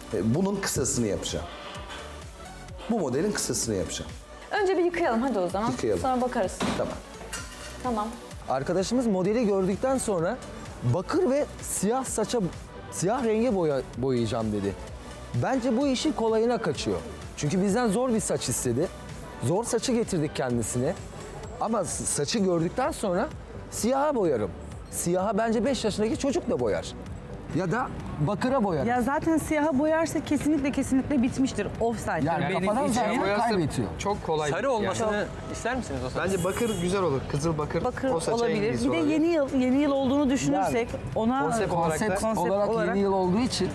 Bunun kısasını yapacağım. Bu modelin kısasını yapacağım. Önce bir yıkayalım hadi o zaman. Yıkayalım. Sonra bakarız. Tamam. Tamam. Arkadaşımız modeli gördükten sonra bakır ve siyah renge boyayacağım dedi. Bence bu işin kolayına kaçıyor. Çünkü bizden zor bir saç istedi. Zor saçı getirdik kendisine. Ama saçı gördükten sonra siyaha boyarım. Siyaha bence 5 yaşındaki çocuk da boyar. Ya da bakıra boyarım. Ya zaten siyaha boyarsa kesinlikle bitmiştir. Offside. Yani kafadan zaten kaybetiyor. Çok kolay. Sarı olmasını ister misiniz o zaman? Bence bakır güzel olur. Kızıl bakır. O saça en olabilir. iyisi Bir de olabilir. yeni yıl olduğunu düşünürsek ona konsept olarak yeni yıl olduğu için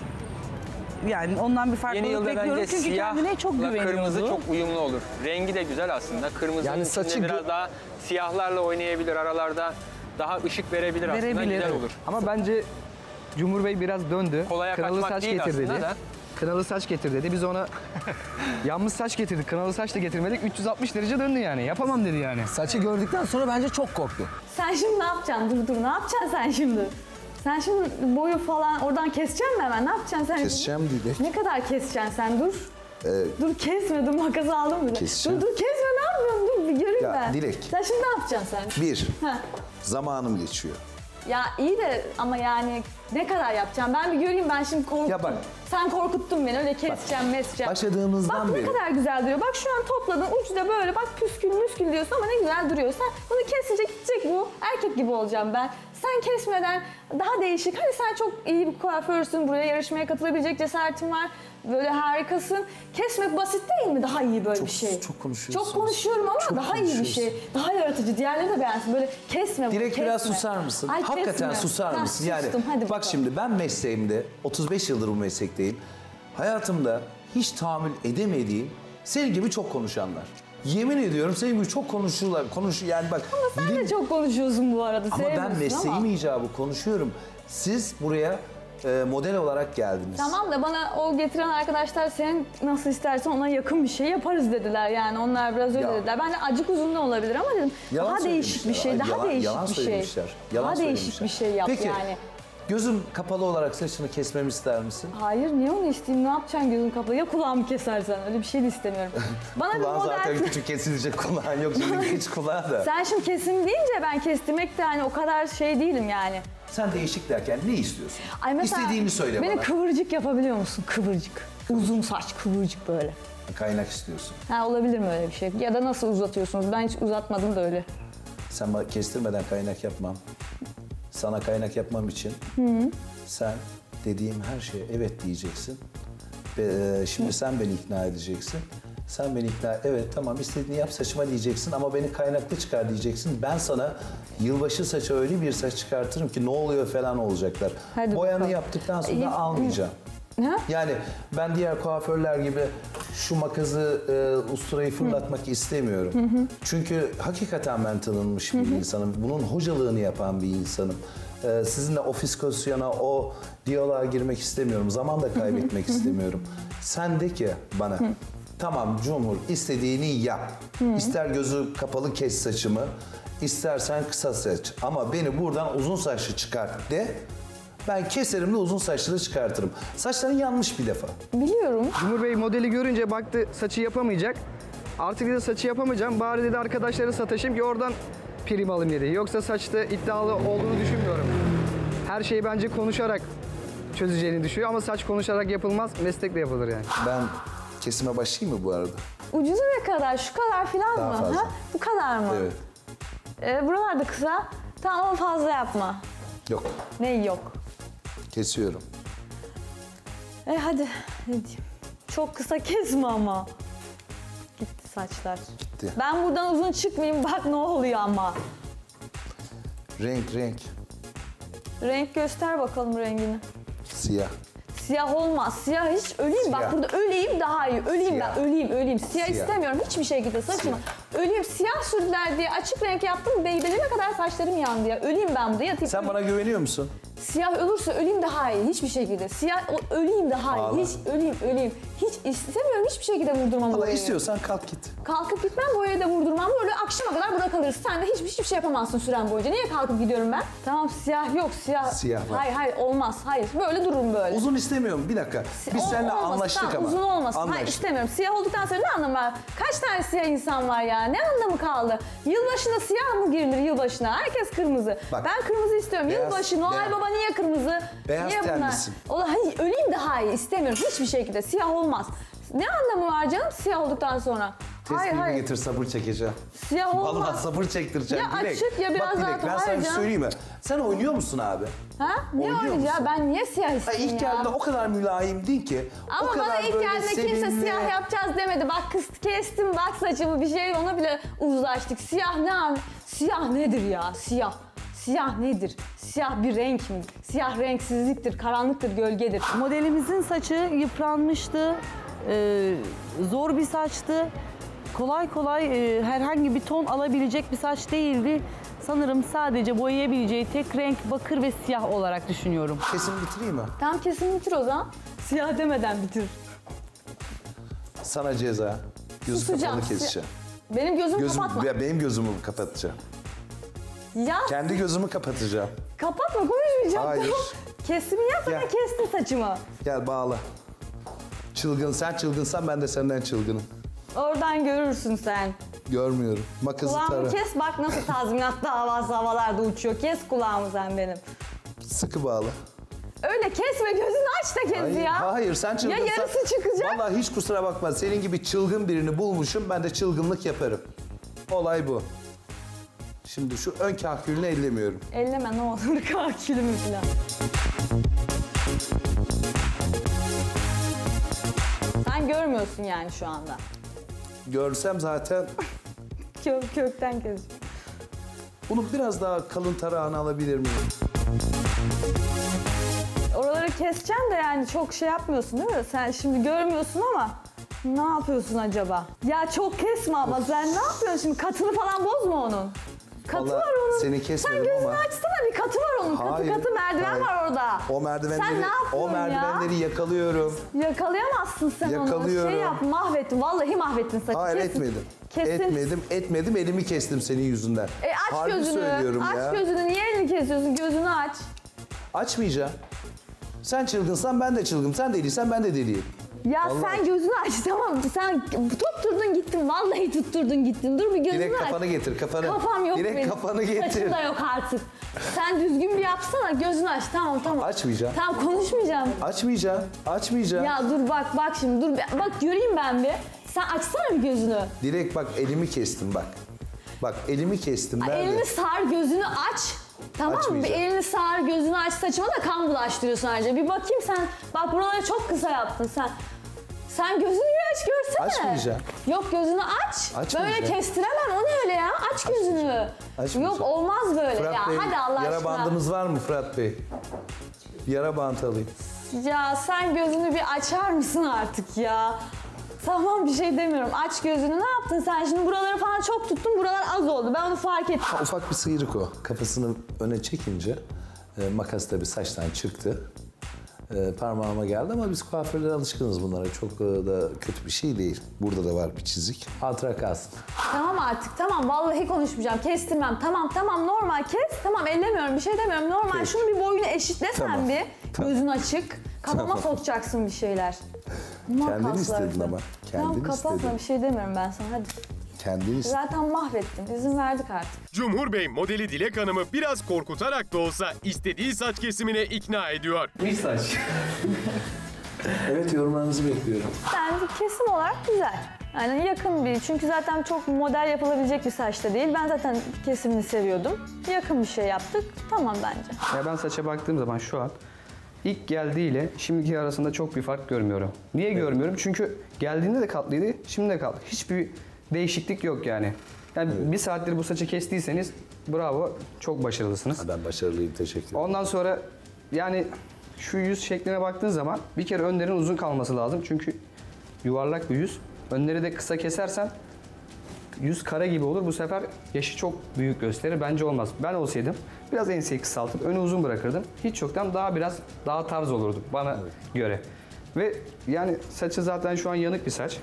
yani ondan bir Yeni farklılık yılda bekliyorum bence çünkü kendine çok siyahla güveniyordu. kırmızı çok uyumlu olur. Rengi de güzel aslında. Kırmızının Yani saçı içinde biraz daha siyahlarla oynayabilir. Aralarda daha ışık verebilir aslında. Verebilir. Güzel olur. Ama bence Cumhur Bey biraz döndü. Kolaya Kınalı kaçmak saç değil getir aslında dedi. da. Kınalı saç getir dedi. Biz ona yanmış saç getirdik. Kınalı saç da getirmedik. 360 derece döndü yani. Yapamam dedi yani. saçı gördükten sonra bence çok korktu. Sen şimdi ne yapacaksın? Dur ne yapacaksın sen şimdi? Sen şimdi boyu falan oradan keseceksin mi hemen? Ne yapacaksın sen? Keseceğim Dilek. Ne kadar keseceksin sen? Dur. Dur kesme, dur makası aldım bile. Keseceğim. Dur kesme ne yapıyorsun? Dur bir göreyim Ya, ben. Dilek. Sen şimdi ne yapacaksın sen? Bir, Ha. zamanım geçiyor. Ya iyi de ama yani ne kadar yapacağım? Ben bir göreyim ben şimdi korktum. Ya bak. Sen korkuttun beni öyle keseceğim meseceğim. Başladığımızdan bak, beri. Bak ne kadar güzel duruyor. Bak şu an topladın ucu da böyle bak püskül diyorsun ama ne güzel duruyor. Sen bunu kesince gidecek bu. Erkek gibi olacağım ben. Sen kesmeden daha değişik. Hani sen çok iyi bir kuaförsün. Buraya yarışmaya katılabilecek cesaretin var. Böyle harikasın. Kesmek basit değil mi? Daha iyi böyle bir şey. Çok konuşuyorsunuz. Çok konuşuyorum ama Çok daha iyi bir şey. Daha yaratıcı. Diğerleri de beğensin. Böyle kesme bunu. Dilek kesme. biraz susar mısın? Ay, Hakikaten kesme. susar Ha, mısın? Yani sustum. Hadi bak bakalım. şimdi ben mesleğimde 35 yıldır bu meslekteyim. Hayatımda hiç tahammül edemediğim senin gibi çok konuşanlar. Yemin ediyorum senin gibi çok konuşurlar. Yani bak. Ama sen de çok konuşuyorsun bu arada. Ama ben sevmiyorsun mesleğim ama. icabı konuşuyorum. Siz buraya model olarak geldiniz. Tamam da bana o getiren arkadaşlar senin nasıl istersen ona yakın bir şey yaparız dediler yani. Onlar biraz öyle Ya. dediler. Ben de acık uzun da olabilir ama dedim Yalan daha değişik bir şey, söylemişler. daha Ay, değişik yalan bir şey. söylemişler. Yalan Daha değişik söylemişler. bir şey yap Peki, yani. gözüm kapalı olarak saçını kesmemi ister misin? Hayır niye onu isteyeyim? Ne yapacaksın gözün kapalı? Ya kulağımı kesersen? Öyle bir şey de istemiyorum. Bana bir Kulağın zaten model... küçük kesilecek kulağın yok. Şimdi geç kulağı da. Sen şimdi kesim deyince ben kestirmekte hani o kadar şey değilim yani. Sen değişik derken ne istiyorsun? Ay mesela İstediğini söyle beni bana. kıvırcık yapabiliyor musun? Kıvırcık. Uzun saç kıvırcık böyle. Kaynak istiyorsun. Ha olabilir mi öyle bir şey? Ya da nasıl uzatıyorsunuz? Ben hiç uzatmadım da öyle. Sen bana kestirmeden kaynak yapmam. Sana kaynak yapmam için sen dediğim her şeye evet diyeceksin. Ve, şimdi sen beni ikna edeceksin. Sen beni evet tamam istediğini yap saçıma diyeceksin ama beni kaynaklı çıkar diyeceksin. Ben sana yılbaşı saçı öyle bir saç çıkartırım ki ne oluyor falan olacaklar. Hadi Boyanı bakalım. yaptıktan sonra almayacağım. Ha? Yani ben diğer kuaförler gibi şu makası, usturayı fırlatmak istemiyorum. Çünkü hakikaten ben tanınmış bir insanım. Bunun hocalığını yapan bir insanım. Sizinle o fiskosyona, o diyaloğa girmek istemiyorum. Zaman da kaybetmek istemiyorum. Sen de ki bana, tamam Cumhur istediğini yap. İster gözü kapalı kes saçımı, istersen kısa saç. Ama beni buradan uzun saçlı çıkart de. Ben keserim de uzun saçları çıkartırım. Saçların yanmış bir defa. Biliyorum. Cumhur Bey modeli görünce baktı saçı yapamayacak. Artık dedi saçı yapamayacağım. Bari dedi arkadaşları sataşayım ki oradan prim alayım dedi. Yoksa saçta iddialı olduğunu düşünmüyorum. Her şeyi bence konuşarak çözeceğini düşünüyor ama saç konuşarak yapılmaz, meslekle yapılır yani. Ben kesime başlayayım mı bu arada? Ucuzu ne kadar? Şu kadar falan Daha mı? fazla. Ha? Bu kadar mı? Evet. Buralar da kısa. Tamam ama fazla yapma. Yok. Ne yok? Kesiyorum. Hadi. Ne diyeyim? Çok kısa kesme ama. Gitti saçlar. Gitti. Ben buradan uzun çıkmayayım bak ne oluyor ama. Renk. Renk göster bakalım rengini. Siyah. Siyah olmaz. Siyah hiç öleyim. Siyah. Bak burada öleyim daha iyi. Öleyim Siyah. ben. Öleyim. Siyah Siyah. istemiyorum. Hiçbir şekilde saçımı. Siyah. Öleyim, siyah sürdüler diye açık renk yaptım. Beybelime kadar saçlarım yandı ya. Öleyim ben burada yatayım. Sen bana güveniyor musun? Siyah ölürse öleyim daha iyi hiçbir şekilde. Siyah öleyim daha iyi. Ağla. Hiç öleyim. Hiç istemiyorum hiçbir şekilde vurdurmam Valla boyayı. istiyorsan kalk git. Kalkıp gitmem, boyayı da vurdurmam. Böyle akşama kadar bırakılır. Sen de hiçbir şey yapamazsın süren boyunca. Niye kalkıp gidiyorum ben? Tamam, siyah yok, siyah. Siyah var. Hayır olmaz. Hayır, böyle dururum böyle. Uzun istemiyorum. Bir dakika. Biz seninle Olmasın, anlaştık tamam, ama. Uzun olmasın. Hayır, Anlaştık. istemiyorum. Siyah olduktan sonra ne anlamı var? Kaç tane siyah insan var ya? Ne anlamı kaldı? Yılbaşına siyah mı girilir yılbaşına? Herkes kırmızı. Bak, Ben kırmızı istiyorum. beyaz- Yılbaşı, Noel beyaz- Baba niye kırmızı? Beyaz niye bunlar? tenlisin. Hayır, öleyim daha iyi. İstemiyorum hiçbir şekilde. Siyah olmaz. Ne anlamı var canım siyah olduktan sonra? Tespihimi getir, sabır çekeceğim. Siyah olmaz. Vallahi sabır çektireceğim. Ya Dilek. açık ya biraz Bak daha Dilek, ben hayır sana bir canım. söyleyeyim mi? Sen oynuyor musun abi? Ha? Ne Oynuyor oynayacağı? musun? Ben niye siyah Ha, isteyeyim ilk ya? geldiğinde o kadar mülayimdin ki. Ama o kadar bana ilk böyle geldiğinde kimse sevimli. siyah yapacağız demedi. Bak kız kestim, bak saçımı bir şey, ona bile uzlaştık. Siyah ne abi? Siyah nedir ya? Siyah. Siyah nedir? Siyah bir renk mi? Siyah renksizliktir, karanlıktır, gölgedir. Modelimizin saçı yıpranmıştı. Zor bir saçtı. Kolay kolay herhangi bir ton alabilecek bir saç değildi. Sanırım sadece boyayabileceği tek renk bakır ve siyah olarak düşünüyorum. Kesin bitireyim mi? Tamam, kesin bitir o zaman. Siyah demeden bitir. Sana ceza. Gözü Susacağım. kapalı keseceğim. Benim gözümü kapatma. Benim gözümü kapatacağım. Ya Kendi gözümü kapatacağım. kapatma, konuşmayacağım. Hayır. Tamam. Kesimi yap, Gel. ben kestim saçımı. Gel bağla. Çılgın, sen çılgınsan ben de senden çılgınım. Oradan görürsün sen. Görmüyorum. Makası Kulağımı tara. kes, bak nasıl tazminat davası havalarda uçuyor. Kes kulağımı sen benim. Sıkı bağla. Öyle kesme, gözünü aç da kes Hayır, ya. hayır sen çılgınsan. Ya yarısı çıkacak. Vallahi hiç kusura bakma. Senin gibi çılgın birini bulmuşum. Ben de çılgınlık yaparım. Olay bu. Şimdi şu ön kahkülünü ellemiyorum. Elleme ne olur kakülümü falan. Sen görmüyorsun yani şu anda. Görsem zaten Kökten kes. bunu biraz daha kalın tarağını alabilir miyim? Oraları keseceksin de yani çok şey yapmıyorsun değil mi? Sen şimdi görmüyorsun ama ne yapıyorsun acaba? Ya çok kesme ama sen ne yapıyorsun şimdi? Katını falan bozma onun. Katı Vallahi var onun. seni kesmedim Sen gözünü ama- açsana, bir katı var onun. Hayır, Katı merdiven hayır. var orada. O merdivenleri, Sen ne yapıyorsun merdivenleri yakalıyorum. ya? Yakalayamazsın sen onu. Yakalıyorum. Şey yap, mahvettin. Vallahi mahvettin saçı. Hayır Kesin. etmedim. Kesin. Etmedim. Elimi kestim senin yüzünden. Aç Harbi gözünü. söylüyorum Aç ya. gözünü. Niye elini kesiyorsun? Gözünü aç. Açmayacağım. Sen çılgınsan ben de çılgınım. Sen deliysen ben de deliyim. Ya Vallahi. sen gözünü aç, tamam. Sen tutturdun gittin. Vallahi tutturdun gittin. Dur bir gözünü Direkt aç. kafanı getir, kafanı. Kafam yok Direkt benim. kafanı getir. Saçım da yok artık. Sen düzgün bir yapsana, gözünü aç. Tamam. Açmayacağım. Tamam, konuşmayacağım. Açmayacağım. Ya dur bak şimdi dur. Bak göreyim ben bir. Sen açsana bir gözünü. Direkt bak elimi kestim bak. Bak elimi kestim ben de. Elini sar, gözünü aç. Tamam mı? Bir Açmayacağım. elini sar, gözünü aç. Saçıma da kan bulaştırıyorsun ayrıca. Bir bakayım sen. Bak buraları çok kısa yaptın sen. Sen gözünü bir aç görsene. Açmayacağım. Yok, gözünü aç. Açmayacağım. Böyle kestiremem. O ne öyle ya? Aç gözünü. Açmayacağım. Yok olmaz böyle Fırat ya. Bey, Hadi Allah yara aşkına. bandımız var mı Fırat Bey? Yara bant alayım. Ya sen gözünü bir açar mısın artık ya? Tamam, bir şey demiyorum. Aç gözünü. Ne yaptın sen? Şimdi buraları falan çok tuttun. Buralar az oldu. Ben onu fark ettim. Ufak bir sıyrık o. Kafasını öne çekince makas tabii saçtan çıktı. Parmağıma geldi ama biz kuaförlere alışkınız bunlara. Çok da kötü bir şey değil. Burada da var bir çizik. Hatıra kalsın. Tamam artık, tamam. Vallahi konuşmayacağım. Kestirmem. Tamam normal kes. Tamam, ellemiyorum. Bir şey demiyorum. Normal. Peki. Şunu bir boyunu eşitlesen Tamam. bir. Tamam. Gözün açık. Kafama Tamam. sokacaksın bir şeyler. Kendin Makaslar istedin falan. ama. Tamam, Kendin kapatma. istedin. Bir şey demiyorum ben sana. Hadi. Kendin istedin. Zaten mahvettin. İzin verdik artık. Cumhur Bey modeli Dilek Hanım'ı biraz korkutarak da olsa istediği saç kesimine ikna ediyor. Bir saç. Evet, yorumlarınızı bekliyorum. Bence kesim olarak güzel. Yani yakın bir, çünkü zaten çok model yapılabilecek bir saç da değil. Ben zaten kesimini seviyordum. Yakın bir şey yaptık. Tamam bence. Ya ben saça baktığım zaman şu an ilk geldiğiyle şimdiki arasında çok bir fark görmüyorum. Niye görmüyorum? Çünkü geldiğinde de katlıydı, şimdi de katlı. Hiçbir değişiklik yok yani. Yani bir saattir bu saçı kestiyseniz bravo, çok başarılısınız. Ben başarılıyım, teşekkür ederim. Ondan sonra yani şu yüz şekline baktığın zaman bir kere önlerin uzun kalması lazım. Çünkü yuvarlak bir yüz. Önleri de kısa kesersen yüz kara gibi olur. Bu sefer yaşı çok büyük gösterir. Bence olmaz. Ben olsaydım biraz enseyi kısaltıp önü uzun bırakırdım. Hiç yoktan daha tarz olurdu bana göre. Ve yani saçı zaten şu an yanık bir saç.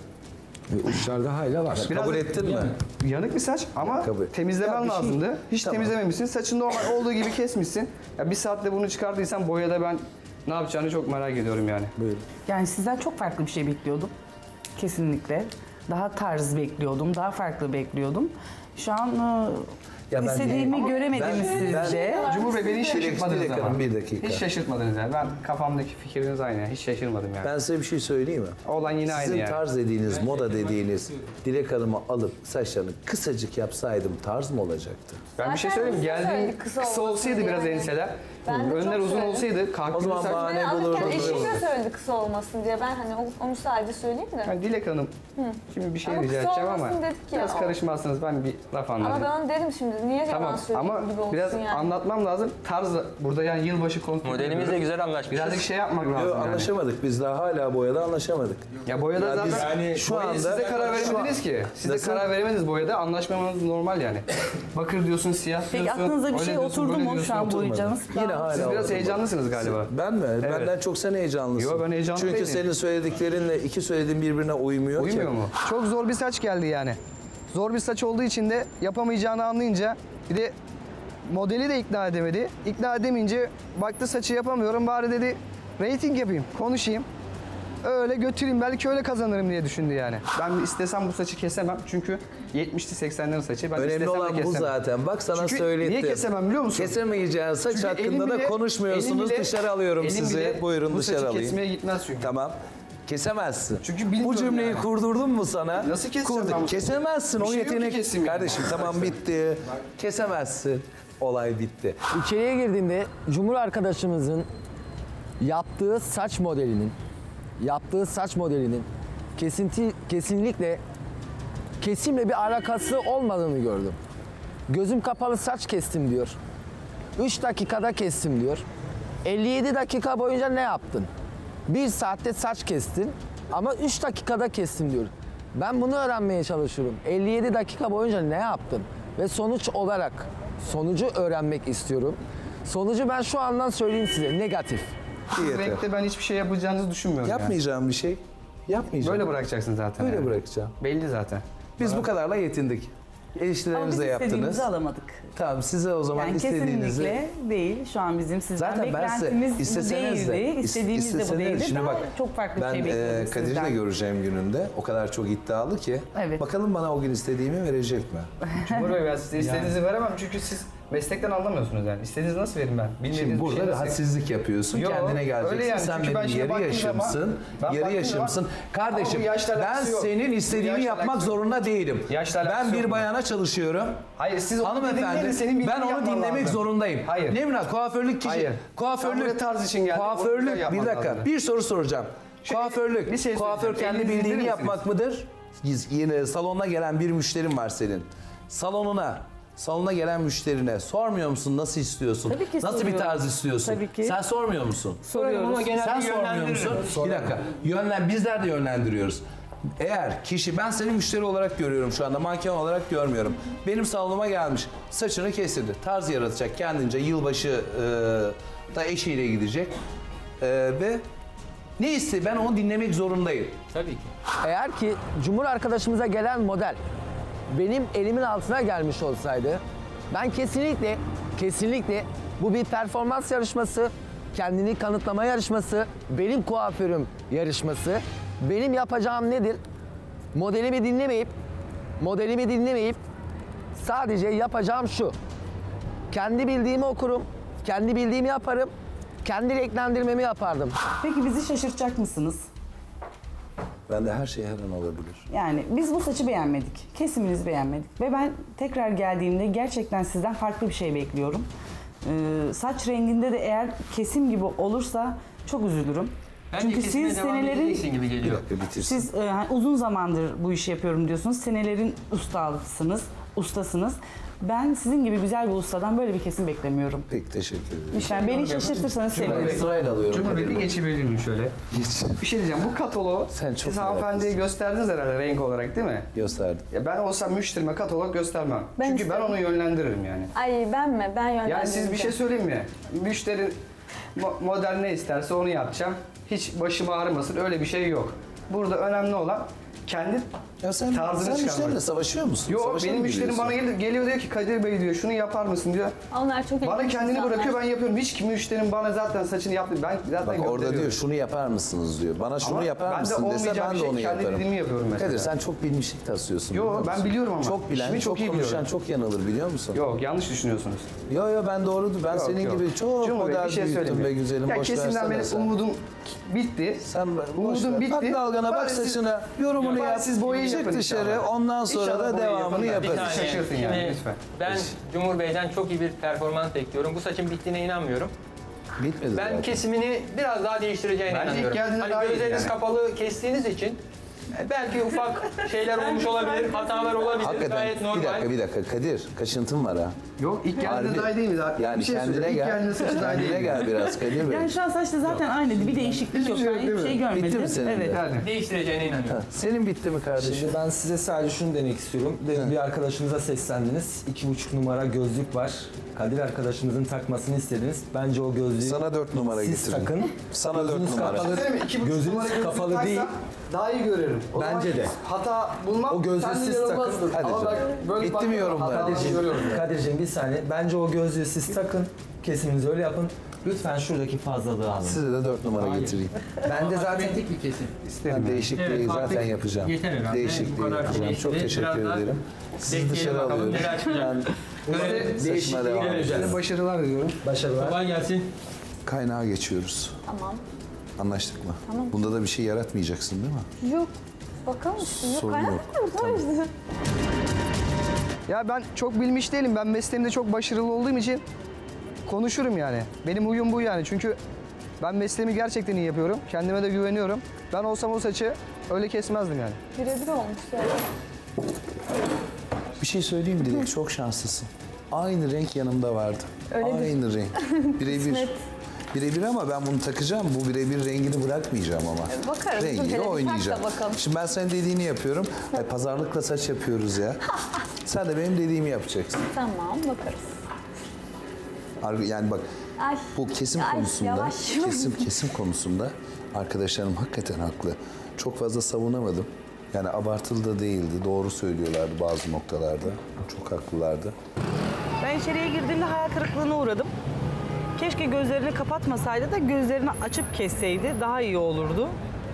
Uçlarda hala var. Biraz Kabul da- ettin mi? Yanık bir saç ama Kabul. temizlemen Ya bir şey- lazımdı. Hiç Tamam. temizlememişsin. Saçın normal olduğu gibi kesmişsin. Ya bir saatte bunu çıkardıysan boyada ben ne yapacağını çok merak ediyorum yani. Yani sizden çok farklı bir şey bekliyordum. Kesinlikle. Daha tarz bekliyordum, daha farklı bekliyordum. Şu an Ya ben istediğimi değil. göremedim sizce. Cumhur Bey beni hiç şaşırtmadınız Dilek ama. Hanım, bir dakika. Hiç şaşırtmadınız yani. Ben kafamdaki fikriniz aynı. Yani. Hiç şaşırmadım yani. Ben size bir şey söyleyeyim mi? Olan yine aynı Sizin yani. tarz dediğiniz, moda dediğiniz Dilek Hanım'ı alıp saçlarını kısacık yapsaydım tarz mı olacaktı? Ben bir şey Zaten söyleyeyim. biz de Geldiğim söyledik, kısa kısa olmasın olsaydı diye biraz yani. enseler. Ben de Önler çok uzun söyledim. olsaydı kalktığım O zaman saç. bahane Ben bulurdum. alırken eşim de söyledi kısa olmasın diye. Ben hani onu sadece söyleyeyim de. Yani Dilek Hanım, şimdi bir şey Ama rica kısa edeceğim ama olmasın dedik ya. biraz karışmazsınız. Ben bir laf Ama anlatayım. ben onu derim şimdi. Niye yalan Tamam söylediğim ama gibi olsun biraz yani. anlatmam lazım. Tarz burada yani yılbaşı kontrolü. Modelimizle güzel anlaşmışız. Birazcık şey yapmak lazım Yok, yani. anlaşamadık. Biz daha hala boyada anlaşamadık. Ya boyada Ya biz zaten yani şu anda- siz de karar şu veremediniz ki. Siz de Nasıl? karar veremediniz boyada. Anlaşmamanız normal yani. Bakır diyorsun, siyah Peki diyorsun. aklınıza bir öyle şey diyorsun, oturdu böyle mu diyorsun, şu an oturmadı. boyayacağınız? Yine hala Siz biraz oturmadı. heyecanlısınız galiba. Ben mi? Evet. Benden çok sen heyecanlısın. Yo, ben heyecanlı Çünkü değilim. senin söylediklerinle iki söylediğin birbirine uymuyor ki. Uymuyor mu? Çok zor bir saç geldi yani. Zor bir saç olduğu için de yapamayacağını anlayınca bir de modeli de ikna edemedi. İkna edemeyince baktı saçı yapamıyorum, bari dedi rating yapayım, konuşayım. Öyle götüreyim, belki öyle kazanırım diye düşündü yani. Ben istesem bu saçı kesemem çünkü 70'li 80'lerin saçı. Ben Önemli istesem de olan bu kesemem. zaten. Bak sana Çünkü söylettim. niye kesemem biliyor musun? Kesemeyeceğin saç Çünkü hakkında elim da bile- konuşmuyorsunuz. elim bile- Dışarı alıyorum elim sizi. bile Buyurun bu dışarı saçı alayım. kesmeye gitmez çünkü. Tamam. Kesemezsin. Çünkü bilmiyorum bu cümleyi yani. kurdurdum mu sana? Nasıl keseceğim ben? Kesemezsin. Bir O şey yok ki yetenek. keseyim yani. Kardeşim tamam bitti. Kesemezsin. Olay bitti. İçeriye girdiğimde Cumhur arkadaşımızın yaptığı saç modelinin kesinlikle kesimle bir alakası olmadığını gördüm. Gözüm kapalı saç kestim diyor. 3 dakikada kestim diyor. 57 dakika boyunca ne yaptın? 1 saatte saç kestin ama 3 dakikada kestim diyor. Ben bunu öğrenmeye çalışıyorum. 57 dakika boyunca ne yaptın? Ve sonuç olarak sonucu öğrenmek istiyorum. Sonucu ben şu andan söyleyeyim size, negatif. İyi yeter. Renkte ben hiçbir şey yapacağınızı düşünmüyorum yani. Yapmayacağım bir şey. Yapmayacağım. Böyle bırakacaksın zaten. Böyle yani. bırakacağım. Belli zaten. Biz bu kadarla yetindik. Ama Eleştirilerinizi biz de yaptınız. istediğimizi alamadık. Tamam size o zaman Yani istediğinizi... kesinlikle değil. Şu an bizim sizden Zaten ben size beklentimiz bu isteseniz de, değildi. İstediğimiz de bu isteseniz de- değildi. Şimdi Daha bak, çok farklı bir ben şey bekliyorduk Kadir'i sizden. de göreceğim gününde. O kadar çok iddialı ki. Evet. Bakalım bana o gün istediğimi verecek mi? Cumhur Bey ben size istediğinizi veremem çünkü siz meslekten anlamıyorsunuz yani. İstediğinizi nasıl verin ben? Bilmediğiniz Şimdi bir burada şey nasıl- rahatsizlik yapıyorsun. Yo, Kendine geleceksin. öyle yani. Sen Çünkü ben benim şimdi yarı baktığım zaman- yaşımsın. ben Yarı baktığım yaşımsın. zaman- Kardeşim Ama bu yaşla ben alakası yok. senin Bu istediğini yaşla yapmak alakası yok. zorunda değilim. Yaşla alakası Ben bir yok. bayana çalışıyorum. Hayır siz onu dediğin Hanımefendi yeri senin bildiğini ben onu yapman dinlemek lazım. zorundayım. Hayır. Nemrut kuaförlük kişi. Hayır. Kuaförlük. Ben buraya tarz için geldim, onu Kuaförlük güzel yapman bir dakika. lazım. Bir soru soracağım. Kuaförlük. bir şey Kuaför söyleyeceğim. kendi Elinizi bildiğini indirir yapmak mıdır? Yine salona gelen bir müşterin var senin. Salona gelen müşterine sormuyor musun nasıl istiyorsun? Tabii ki nasıl bir soruyorum. tarz istiyorsun? Tabii ki. Sen sormuyor musun? Soruyoruz. Ama genelde Sen sormuyor yönlendiririm. musun? Bir dakika. Bizler de yönlendiriyoruz. Eğer kişi, ben seni müşteri olarak görüyorum şu anda, manken olarak görmüyorum. Benim salonuma gelmiş, saçını kestirdi, tarz yaratacak kendince, yılbaşı da eşiyle gidecek. Ve ne iste, ben onu dinlemek zorundayım. Tabii ki. Eğer ki Cumhur arkadaşımıza gelen model benim elimin altına gelmiş olsaydı ben kesinlikle bu bir performans yarışması, kendini kanıtlama yarışması, benim kuaförüm yarışması. Benim yapacağım nedir? Modelimi dinlemeyip sadece yapacağım şu. Kendi bildiğimi okurum, kendi bildiğimi yaparım, kendi renklendirmemi yapardım. Peki bizi şaşırtacak mısınız? Ben de her şey her an olabilir. Yani biz bu saçı beğenmedik. Kesiminizi beğenmedik. Ve ben tekrar geldiğimde gerçekten sizden farklı bir şey bekliyorum. Saç renginde de eğer kesim gibi olursa çok üzülürüm. Çünkü siz senelerin gibi Bir geliyor. dakika bitirsin. siz hani uzun zamandır bu işi yapıyorum diyorsunuz. Senelerin ustasınız. Ben sizin gibi güzel bir ustadan böyle bir kesim beklemiyorum. Peki teşekkür ederim. Lütfen beni şaşırtırsanız sevinirim. Ben sırayla alıyorum. Cumhur Bey bir geçebilir miyim şöyle? Geç. Bir şey diyeceğim. Bu kataloğu Sen çok siz hanımefendiye gösterdiniz herhalde renk olarak değil mi? Gösterdim. Ya ben olsam müşterime katalog göstermem. Ben Çünkü ben isterim. onu yönlendiririm yani. Ay ben mi? Ben yönlendireceğim. Yani siz bir şey söyleyeyim mi? Müşteri model ne isterse onu yapacağım. Hiç başım ağrımasın, öyle bir şey yok. Burada önemli olan kendi Ya sen tarzını çıkarmak. müşteriyle savaşıyor musun? Yok, Savaşa benim mı müşterim giriyorsun? bana geliyor diyor ki Kadir Bey diyor şunu yapar mısın diyor. Onlar çok Bana ilginç kendini insanlar. bırakıyor, ben yapıyorum. Hiç müşterim bana zaten saçını yaptı. Ben zaten Bak orada gönderiyorum. diyor şunu yapar mısınız diyor. Bana şunu Ama yapar ben de mısın dese olmayacak ben bir de şey onu kendi yaparım. dediğimi yapıyorum mesela. Kadir sen çok bilmişlik taslıyorsun. Yo, biliyor ben musun? biliyorum ama. Çok bilen, İşimi çok çok iyi konuşan biliyorum. çok yanılır biliyor musun? Yok, yanlış düşünüyorsunuz. Yo ben doğrudur. Ben Yok, senin yok. gibi çok Cumhur Bey, model bir şey büyüttüm söyleyeyim. be güzelim. Ya Boş kesimden versene benim sen. umudum bitti. Sen boş Umudum ver. bitti. Bak dalgana bak Bari siz- saçına yorumunu Bari yap. siz boyayı Çık yapın dışarı inşallah. ondan sonra İnşallah da boyayı devamını yapın da. yaparız. Bir şaşırtın yani, Şimdi lütfen. Ben Cumhur Bey'den çok iyi bir performans bekliyorum. Bu saçın bittiğine inanmıyorum. Bitmedi Ben zaten. kesimini biraz daha değiştireceğine Bence ilk inanıyorum. geldiğinde daha Hani iyiydi gözleriniz yani. kapalı kestiğiniz için belki ufak şeyler olmuş olabilir, hatalar olabilir. Hakikaten Gayet normal. bir dakika Kadir kaşıntın var ha. Yok, ilk geldiğinde Harbi. daha iyi değil mi? Daha? Yani bir şey kendine söyleyeyim. İlk gel. geldiğinde saçı daha iyi Kendine değil. gel biraz Kadir Bey. Yani şu an saçta zaten aynıydı. Bir değişiklik yok. şey Ben yok, hiçbir değil şey mi? görmedim. Bitti mi senin de? Evet. Yani. Değiştireceğine inanıyorum. Senin bitti mi kardeşim? Şimdi ben size sadece şunu demek istiyorum. Demin bir arkadaşınıza seslendiniz. 2,5 numara gözlük var. Kadir arkadaşınızın takmasını istediniz. Bence o gözlüğü Sana 4 numara siz getireyim. takın. Sana 4 Gözünüz numara. kapalı. Değil mi? 2,5 numara Gözünüz gözlük kapalı taksam değil. daha iyi görürüm. O zaman Bence de. hata bulmam. O gözlüğü sende siz yanılmazdır. takın. Hadi Ama canım. bak, böyle Bitti baktığımda mi yorumlar? hataları görüyorum yani. Kadir'cim bir saniye. Bence o gözlüğü siz takın. Kesiminizi öyle yapın. Lütfen şuradaki fazlalığı alın. Size de 4 numara getireyim. Ben de zaten bir kesim. Ben değişikliği Evet, zaten artık yapacağım. yeter herhalde. Değişikliği Bu kadar yapacağım. değişti. Çok teşekkür Biraz daha ederim. Sizi bekleyelim dışarı bakalım alıyorum. neler çıkacak. Ben saçıma değişikliği devam göreceğiz. edeceğim. Size başarılar diliyorum. başarılar. Kolay gelsin. Kaynağa geçiyoruz. Tamam. Anlaştık mı? Bunda da bir şey yaratmayacaksın değil mi? Yok. Bakalım işte. Yok. Sorun yok. Kaynatmıyoruz işte. Ya ben çok bilmiş değilim. Ben mesleğimde çok başarılı olduğum için konuşurum yani. Benim huyum bu yani. Çünkü ben mesleğimi gerçekten iyi yapıyorum. Kendime de güveniyorum. Ben olsam o saçı öyle kesmezdim yani. Birebir olmuş ya. Bir şey söyleyeyim mi Dilek? Çok şanslısın. Aynı renk yanımda vardı. Öyledir. Aynı renk. Birebir. Kısmet. Birebir ama ben bunu takacağım. Bu birebir rengini bırakmayacağım ama. Bakarız. Dur hele Rengiyle bir tak da oynayacağım. bakalım. Şimdi ben senin dediğini yapıyorum. Ay, pazarlıkla saç yapıyoruz ya. Sen de benim dediğimi yapacaksın. Tamam bakarız. Yani bak Ay. bu kesim Ay, konusunda, yavaş. kesim konusunda arkadaşlarım hakikaten haklı. Çok fazla savunamadım. Yani abartılı da değildi. Doğru söylüyorlardı bazı noktalarda. Çok haklılardı. Ben içeriye girdiğimde hayal kırıklığına uğradım. Keşke gözlerini kapatmasaydı da gözlerini açıp kesseydi daha iyi olurdu.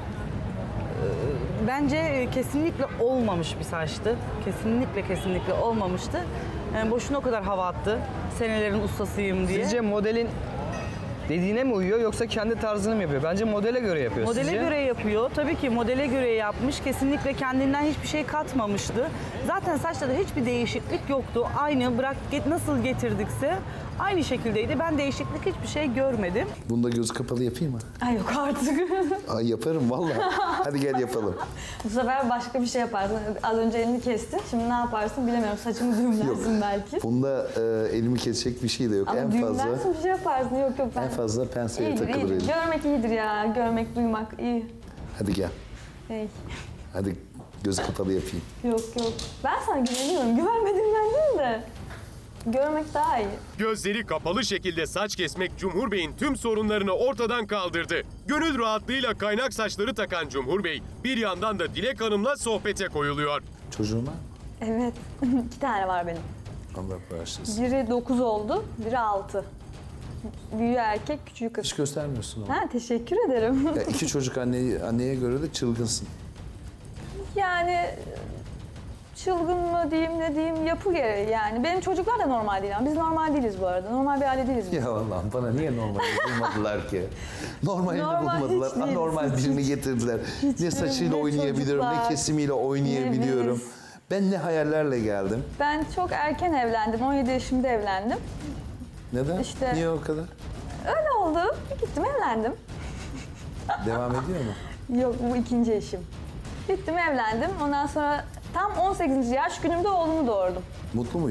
Bence kesinlikle olmamış bir saçtı. Kesinlikle olmamıştı. Yani boşuna o kadar hava attı. Senelerin ustasıyım diye. Sizce modelin dediğine mi uyuyor yoksa kendi tarzını mı yapıyor? Bence modele göre yapıyor. Modele Sizce? göre yapıyor. Tabii ki modele göre yapmış. Kesinlikle kendinden hiçbir şey katmamıştı. Zaten saçta da hiçbir değişiklik yoktu. Aynı nasıl getirdikse aynı şekildeydi. Ben değişiklik hiçbir şey görmedim. Bunu da gözü kapalı yapayım mı? Ay yok artık. Ay yaparım vallahi. Hadi gel yapalım. Bu sefer başka bir şey yaparsın. Az önce elini kestin. Şimdi ne yaparsın bilemiyorum. Saçımı düğümlersin belki. Bunda elimi kesecek bir şey de yok. Ama en fazla düğümlersin bir şey yaparsın. Yok ben. en fazla penseye İyidir, takılır iyidir. elim. Görmek iyidir ya. Görmek, duymak iyi. Hadi gel. Hey. Hadi gözü kapalı yapayım. Yok. Ben sana güveniyorum. Güvenmediğimden değil de. Görmek daha iyi. Gözleri kapalı şekilde saç kesmek Cumhur Bey'in tüm sorunlarını ortadan kaldırdı. Gönül rahatlığıyla kaynak saçları takan Cumhur Bey bir yandan da Dilek Hanım'la sohbete koyuluyor. Çocuğun var mı? Evet. 2 tane var benim. Allah bağışlasın. Biri 9 oldu, biri 6. Büyüğü erkek, küçüğü kız. Hiç göstermiyorsun ama. Ha, teşekkür ederim. Ya 2 çocuk anneye göre de çılgınsın. Yani çılgın mı diyeyim ne diyeyim yapı gereği yani. Benim çocuklar da normal değil ama biz normal değiliz bu arada. Normal bir aile değiliz biz. Ya Allah'ım bana niye normal bulmadılar ki? Normalini Normal bulmadılar. hiç değiliz. Anormal birini getirdiler. Ne saçıyla ne oynayabiliyorum, ne çocuklar, kesimiyle oynayabiliyorum. ne biz. Ben ne hayallerle geldim. Ben çok erken evlendim. 17 yaşımda evlendim. Neden? İşte- Niye o kadar? Öyle oldu. Gittim evlendim. Devam ediyor mu? Yok bu 2. eşim. Gittim evlendim. Ondan sonra tam 18. yaş günümde oğlumu doğurdum. Mutlu muydun?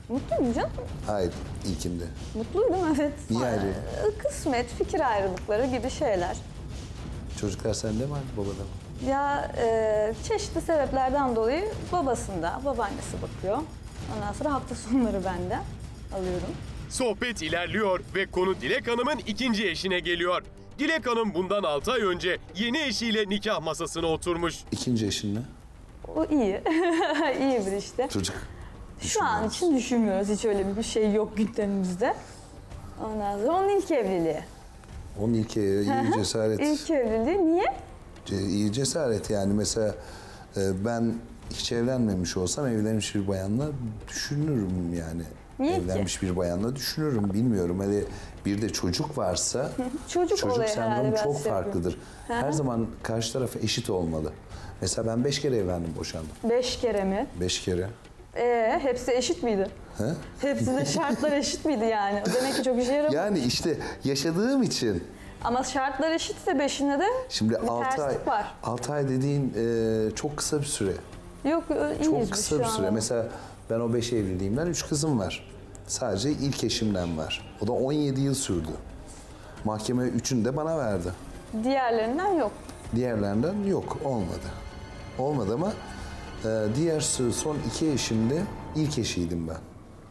Mutluydum canım. Hayır, ilkinde. Mutluydum evet. Niye ayrı? Kısmet, fikir ayrılıkları gibi şeyler. Çocuklar sende mi anne, babada mı? Ya çeşitli sebeplerden dolayı babasında, babaannesi bakıyor. Ondan sonra hafta sonları bende alıyorum. Sohbet ilerliyor ve konu Dilek Hanım'ın ikinci eşine geliyor. Dilek Hanım bundan 6 ay önce yeni eşiyle nikah masasına oturmuş. İkinci eşin ne? O iyi. İyi bir işte. Çocuk. Şu an için düşünmüyoruz. Hiç öyle bir şey yok gündemimizde. Ondan sonra onun ilk evliliği. Onun iyi cesaret. İlk evliliği. Niye? İyi cesaret yani. Mesela ben hiç evlenmemiş olsam evlenmiş bir bayanla düşünürüm yani. Niye ki? Evlenmiş bir bayanla düşünürüm, bilmiyorum. Hele bir de çocuk varsa Çocuk olayı herhalde sendromu biraz çok şey yapıyor. farklıdır. Her zaman karşı tarafa eşit olmalı. Mesela ben 5 kere evlendim, boşandım. 5 kere mi? 5 kere. Hepsi eşit miydi? He? Hepsi de şartlar eşit miydi yani? Demek ki çok işe yaramadı. Yani işte yaşadığım için. Ama şartlar eşitse 5'inde de Şimdi bir 6 ay, terslik var. 6 ay dediğin çok kısa bir süre. Yok iyiyiz Çok biz kısa şu bir an. süre. Mesela ben o 5 evliliğimden 3 kızım var. Sadece ilk eşimden var. O da 17 yıl sürdü. Mahkeme 3'ünü de bana verdi. Diğerlerinden yok. Diğerlerinden yok, olmadı. Olmadı ama diğer son 2 eşimde ilk eşiydim ben.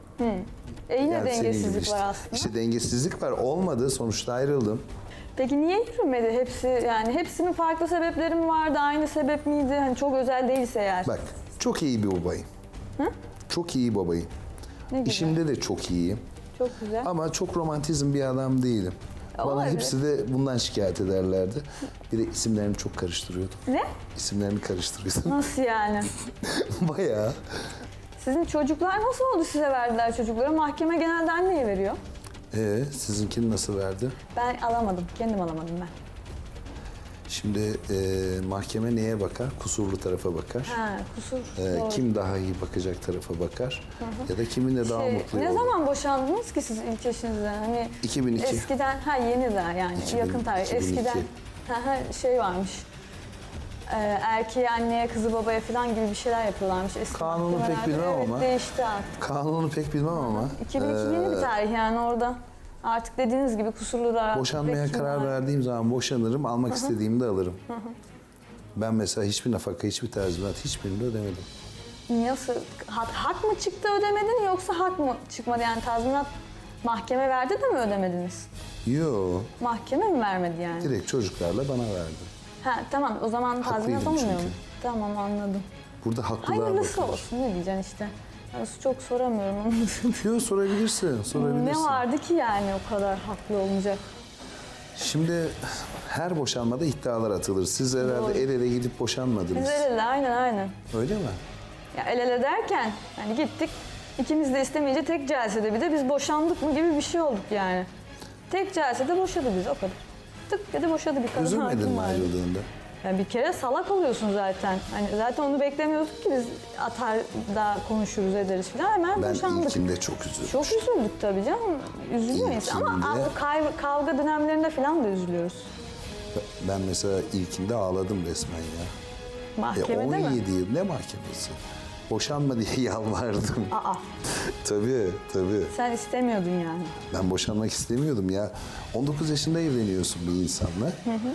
Yine Yani senin gibi dengesizlik işte. var aslında. İşte dengesizlik var. Olmadı. Sonuçta ayrıldım. Peki niye yürümedi hepsi? Yani hepsinin farklı sebepleri mi vardı? Aynı sebep miydi? Hani çok özel değilse eğer. Bak, çok iyi bir babayım. Çok iyi babayım. Ne güzel. İşimde de çok iyiyim. Çok güzel. Ama çok romantizm bir adam değilim. Bana Olabilir. hepsi de bundan şikayet ederlerdi. Bir de isimlerini çok karıştırıyordum. Ne? İsimlerini karıştırıyordum. Nasıl yani? Bayağı. Sizin çocuklar nasıl oldu size verdiler çocukları? Mahkeme genelde anneye veriyor. Sizinkini nasıl verdi? Ben alamadım. Kendim alamadım ben. Şimdi mahkeme neye bakar? Kusurlu tarafa bakar. Ha, kusur. Doğru. Kim daha iyi bakacak tarafa bakar. Ya da kiminle daha mutlu Ne olur. zaman boşandınız ki siz ilk eşinizden? Hani 2002. Eskiden, yeni de yani 2000, yakın tarih. 2002. Eskiden şey varmış. Erkeğe, anneye, kızı babaya falan gibi bir şeyler yapıyorlarmış. Eski Kanunu pek mahkemelerde. bilmem Evet, ama. değişti artık. Kanunu pek bilmem ama. 2002 yeni bir tarih yani orada. Artık dediğiniz gibi kusurlular. Boşanmaya pek kim karar var? verdiğim zaman boşanırım, almak istediğimde alırım. Ben mesela hiçbir nafaka, hiçbir tazminat, hiçbirini ödemedim. Nasıl? Hak mı çıktı ödemedin yoksa hak mı çıkmadı? Yani tazminat mahkeme verdi de mi ödemediniz? Yo, Mahkeme mi vermedi yani? direkt çocuklarla bana verdi. Ha tamam o zaman tazminat Haklıydım olmuyor mu? çünkü. Tamam anladım. Burada haklılığa Hayırlısı bakılır. olsun ne diyeceksin işte. Ben çok soramıyorum onu. Yo, sorabilirsin, sorabilirsin. Ne vardı ki yani o kadar haklı olunca? Şimdi her boşanmada iddialar atılır. Siz herhalde el ele gidip boşanmadınız. Biz el ele aynen. Öyle mi? Ya el ele derken hani gittik ikimiz de istemeyince tek celsede bir de biz boşandık mı gibi bir şey olduk yani. Tek celsede boşadı biz o kadar. Tık dedi boşadı bir kadın Üzülmedin hakim mi vardı. ayrıldığında? Yani bir kere salak oluyorsun zaten. Hani zaten onu beklemiyorduk ki biz atar da konuşuruz ederiz falan hemen Ben boşandık. ilkinde çok üzüldüm. Çok üzüldük tabii canım. Üzülmeyiz ama İlkinde- kavga dönemlerinde falan da üzülüyoruz. Ben mesela ilkinde ağladım resmen ya. Mahkemede 17 mi? yıl ne mahkemesi? Boşanma diye yalvardım. Aa, Tabii. sen istemiyordun yani. Ben boşanmak istemiyordum ya. 19 yaşında evleniyorsun bir insanla.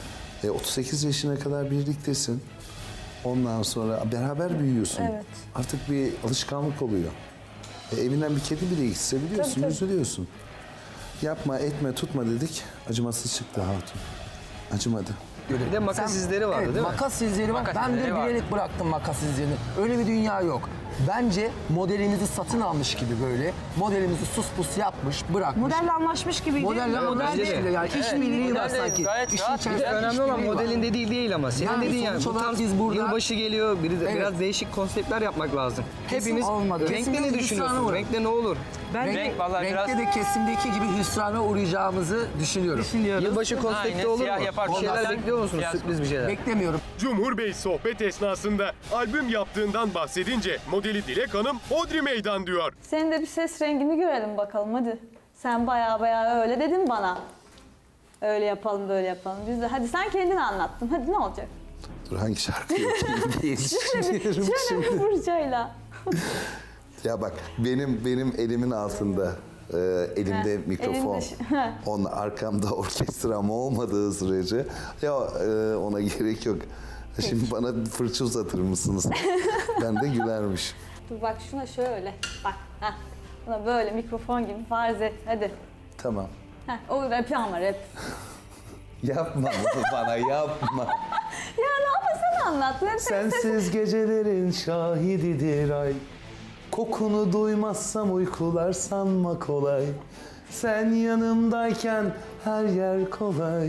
38 yaşına kadar birliktesin. Ondan sonra beraber büyüyorsun. Evet. Artık bir alışkanlık oluyor. Evinden bir kedi bile gitse biliyorsun, Tabii. üzülüyorsun. Yapma, etme, tutma dedik. Acımasız çıktı hatun. Acımadı. Bir de makas izleri vardı Evet, değil mi? makas izleri var. Makas Ben de izleri vardı. bilerek bıraktım makas izlerini. Öyle bir dünya yok. Bence modelimizi satın almış gibi böyle. Modelimizi sus pus yapmış, bırakmış. Modelle anlaşmış gibiydi. Modelle anlaşmış bence de. gibi. Yani iş birliği var model de sanki. gayet İşin rahat. içerisinde iş Önemli olan birliği var. modelin dediği değil ama. Senin Yani dediğin yani sonuç bu olarak tarz biz burada- yılbaşı geliyor. Evet. Biraz değişik konseptler yapmak lazım. Hepimiz olmadı. renkte Kesinlikle ne hüsrana düşünüyorsun? uğradım. Renkte ne olur? Renk vallahi biraz Renkte de kesimdeki gibi hüsrana uğrayacağımızı düşünüyorum. Yılbaşı konsepti Aynen, olur mu? siyah yaparsın. Bir şeyler Olmaz. bekliyor musunuz? Siyah. Sürpriz bir şeyler. Beklemiyorum. Cumhur Bey sohbet esnasında albüm yaptığından bahsedince modeli Dilek Hanım Hodri Meydan diyor. Senin de bir ses rengini görelim bakalım hadi. Sen baya öyle dedin bana. Öyle yapalım böyle yapalım. Biz de hadi sen kendin anlattın. Hadi ne olacak? Dur hangi şarkıyı okuyayım diye düşünüyorum Şöyle bir fırçayla. Ya bak benim elimin altında elimde mikrofon. elinde Onun arkamda orkestram olmadığı sürece ya ona gerek yok. Şimdi bana bir fırça uzatır mısınız? Ben de gülermiş. Dur bak şuna şöyle. Bak. Heh. Buna böyle mikrofon gibi farz et. Hadi. Tamam. Heh, o rap ama rap. Yapma bunu bana yapma. Ya ne yapasın anlat. Rap Sensiz gecelerin şahididir ay. Kokunu duymazsam uykular sanma kolay. Sen yanımdayken her yer kolay.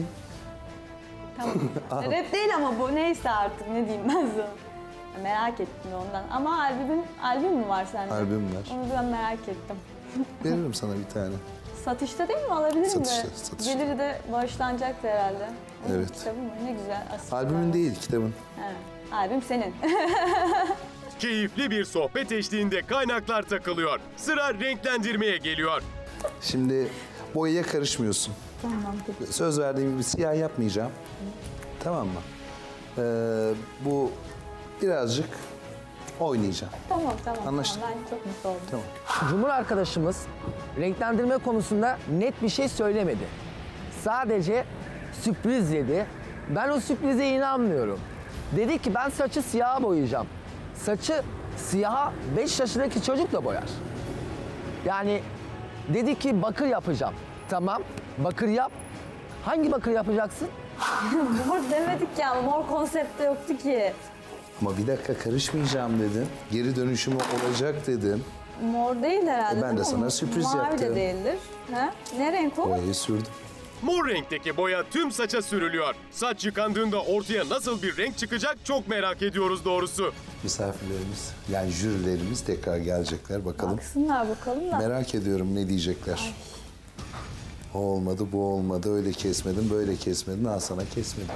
Tamam. Rap değil ama bu. Neyse artık ne diyeyim ben sana. Merak ettim ondan. Ama albüm mü var sende? Albüm var. Onu ben merak ettim. Veririm sana bir tane. Satışta değil mi? Alabilirim Satışta, de. satışta. Geliri de bağışlanacaktı herhalde. Evet. Kitabı mı? Ne güzel. Aslında. Albümün değil, kitabın. He. Albüm senin. Keyifli bir sohbet eşliğinde kaynaklar takılıyor. Sıra renklendirmeye geliyor. Şimdi boyaya karışmıyorsun. Tamam. Söz verdiğim gibi siyah yapmayacağım. Tamam mı? Bu birazcık oynayacağım. Tamam. Anlaştık. Tamam, ben çok mutlu oldum. Tamam. Cumhur arkadaşımız renklendirme konusunda net bir şey söylemedi. Sadece sürpriz dedi. Ben o sürprize inanmıyorum. Dedi ki ben saçı siyaha boyayacağım. Saçı siyaha 5 yaşındaki çocuk da boyar. Yani dedi ki bakır yapacağım. Tamam, bakır yap. Hangi bakır yapacaksın? Mor demedik ya. Mor konsepte yoktu ki. Ama bir dakika karışmayacağım dedin. Geri dönüşümü olacak dedin. Mor değil herhalde. Ben de değil mi? sana sürpriz Mavi yaptım. de değildir. Ha? Ne renk o? Boyayı sürdüm. Mor renkteki boya tüm saça sürülüyor. Saç yıkandığında ortaya nasıl bir renk çıkacak çok merak ediyoruz doğrusu. Misafirlerimiz, yani jürilerimiz tekrar gelecekler bakalım. Baksınlar bakalım da. Merak ediyorum ne diyecekler. O olmadı, bu olmadı, öyle kesmedin, böyle kesmedin, al sana kesmedim.